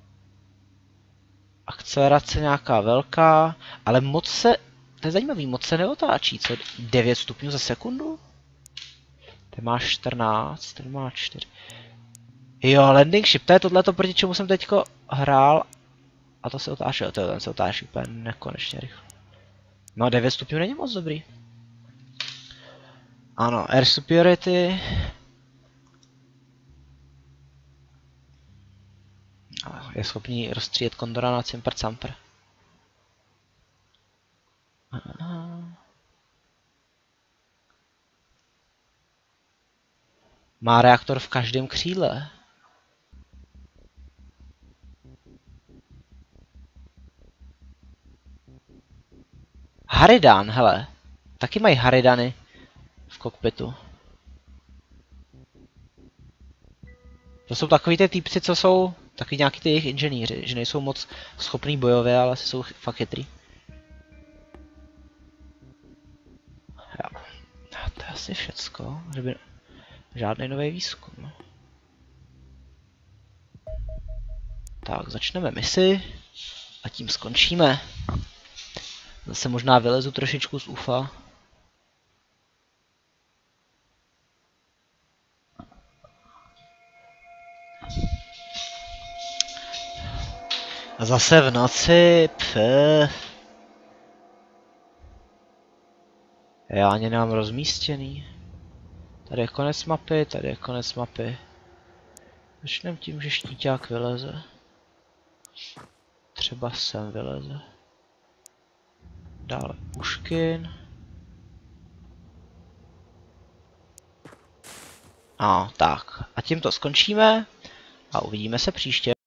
Akcelerace nějaká velká, ale moc se, to je zajímavý, moc se neotáčí, co devět stupňů za sekundu? Ten má čtrnáct, ten má čtyři. Jo, landing ship, to je tohleto, proti čemu jsem teďko hrál. A to se otáčelo, to ten se otáčí úplně nekonečně rychle. No devět stupňů není moc dobrý. Ano, air superiority. Je schopný rozstřílet kondora na cimper camper. Má reaktor v každém křídle. Haridan, hele. Taky mají Haridany v kokpitu. To jsou takový ty týpci, co jsou takový nějaký ty jejich inženýři, že nejsou moc schopný bojově, ale jsou fakt chytrý. Jo. To je asi všecko, že by žádný nový výzkum. Tak, začneme misi a tím skončíme. Zase možná vylezu trošičku z U F A. A zase v noci, pff. Já ani nemám rozmístěný. Tady je konec mapy, tady je konec mapy. Začneme tím, že štíťák vyleze. Třeba sem vyleze. Dále Puškin. A tak. A tím to skončíme a uvidíme se příště.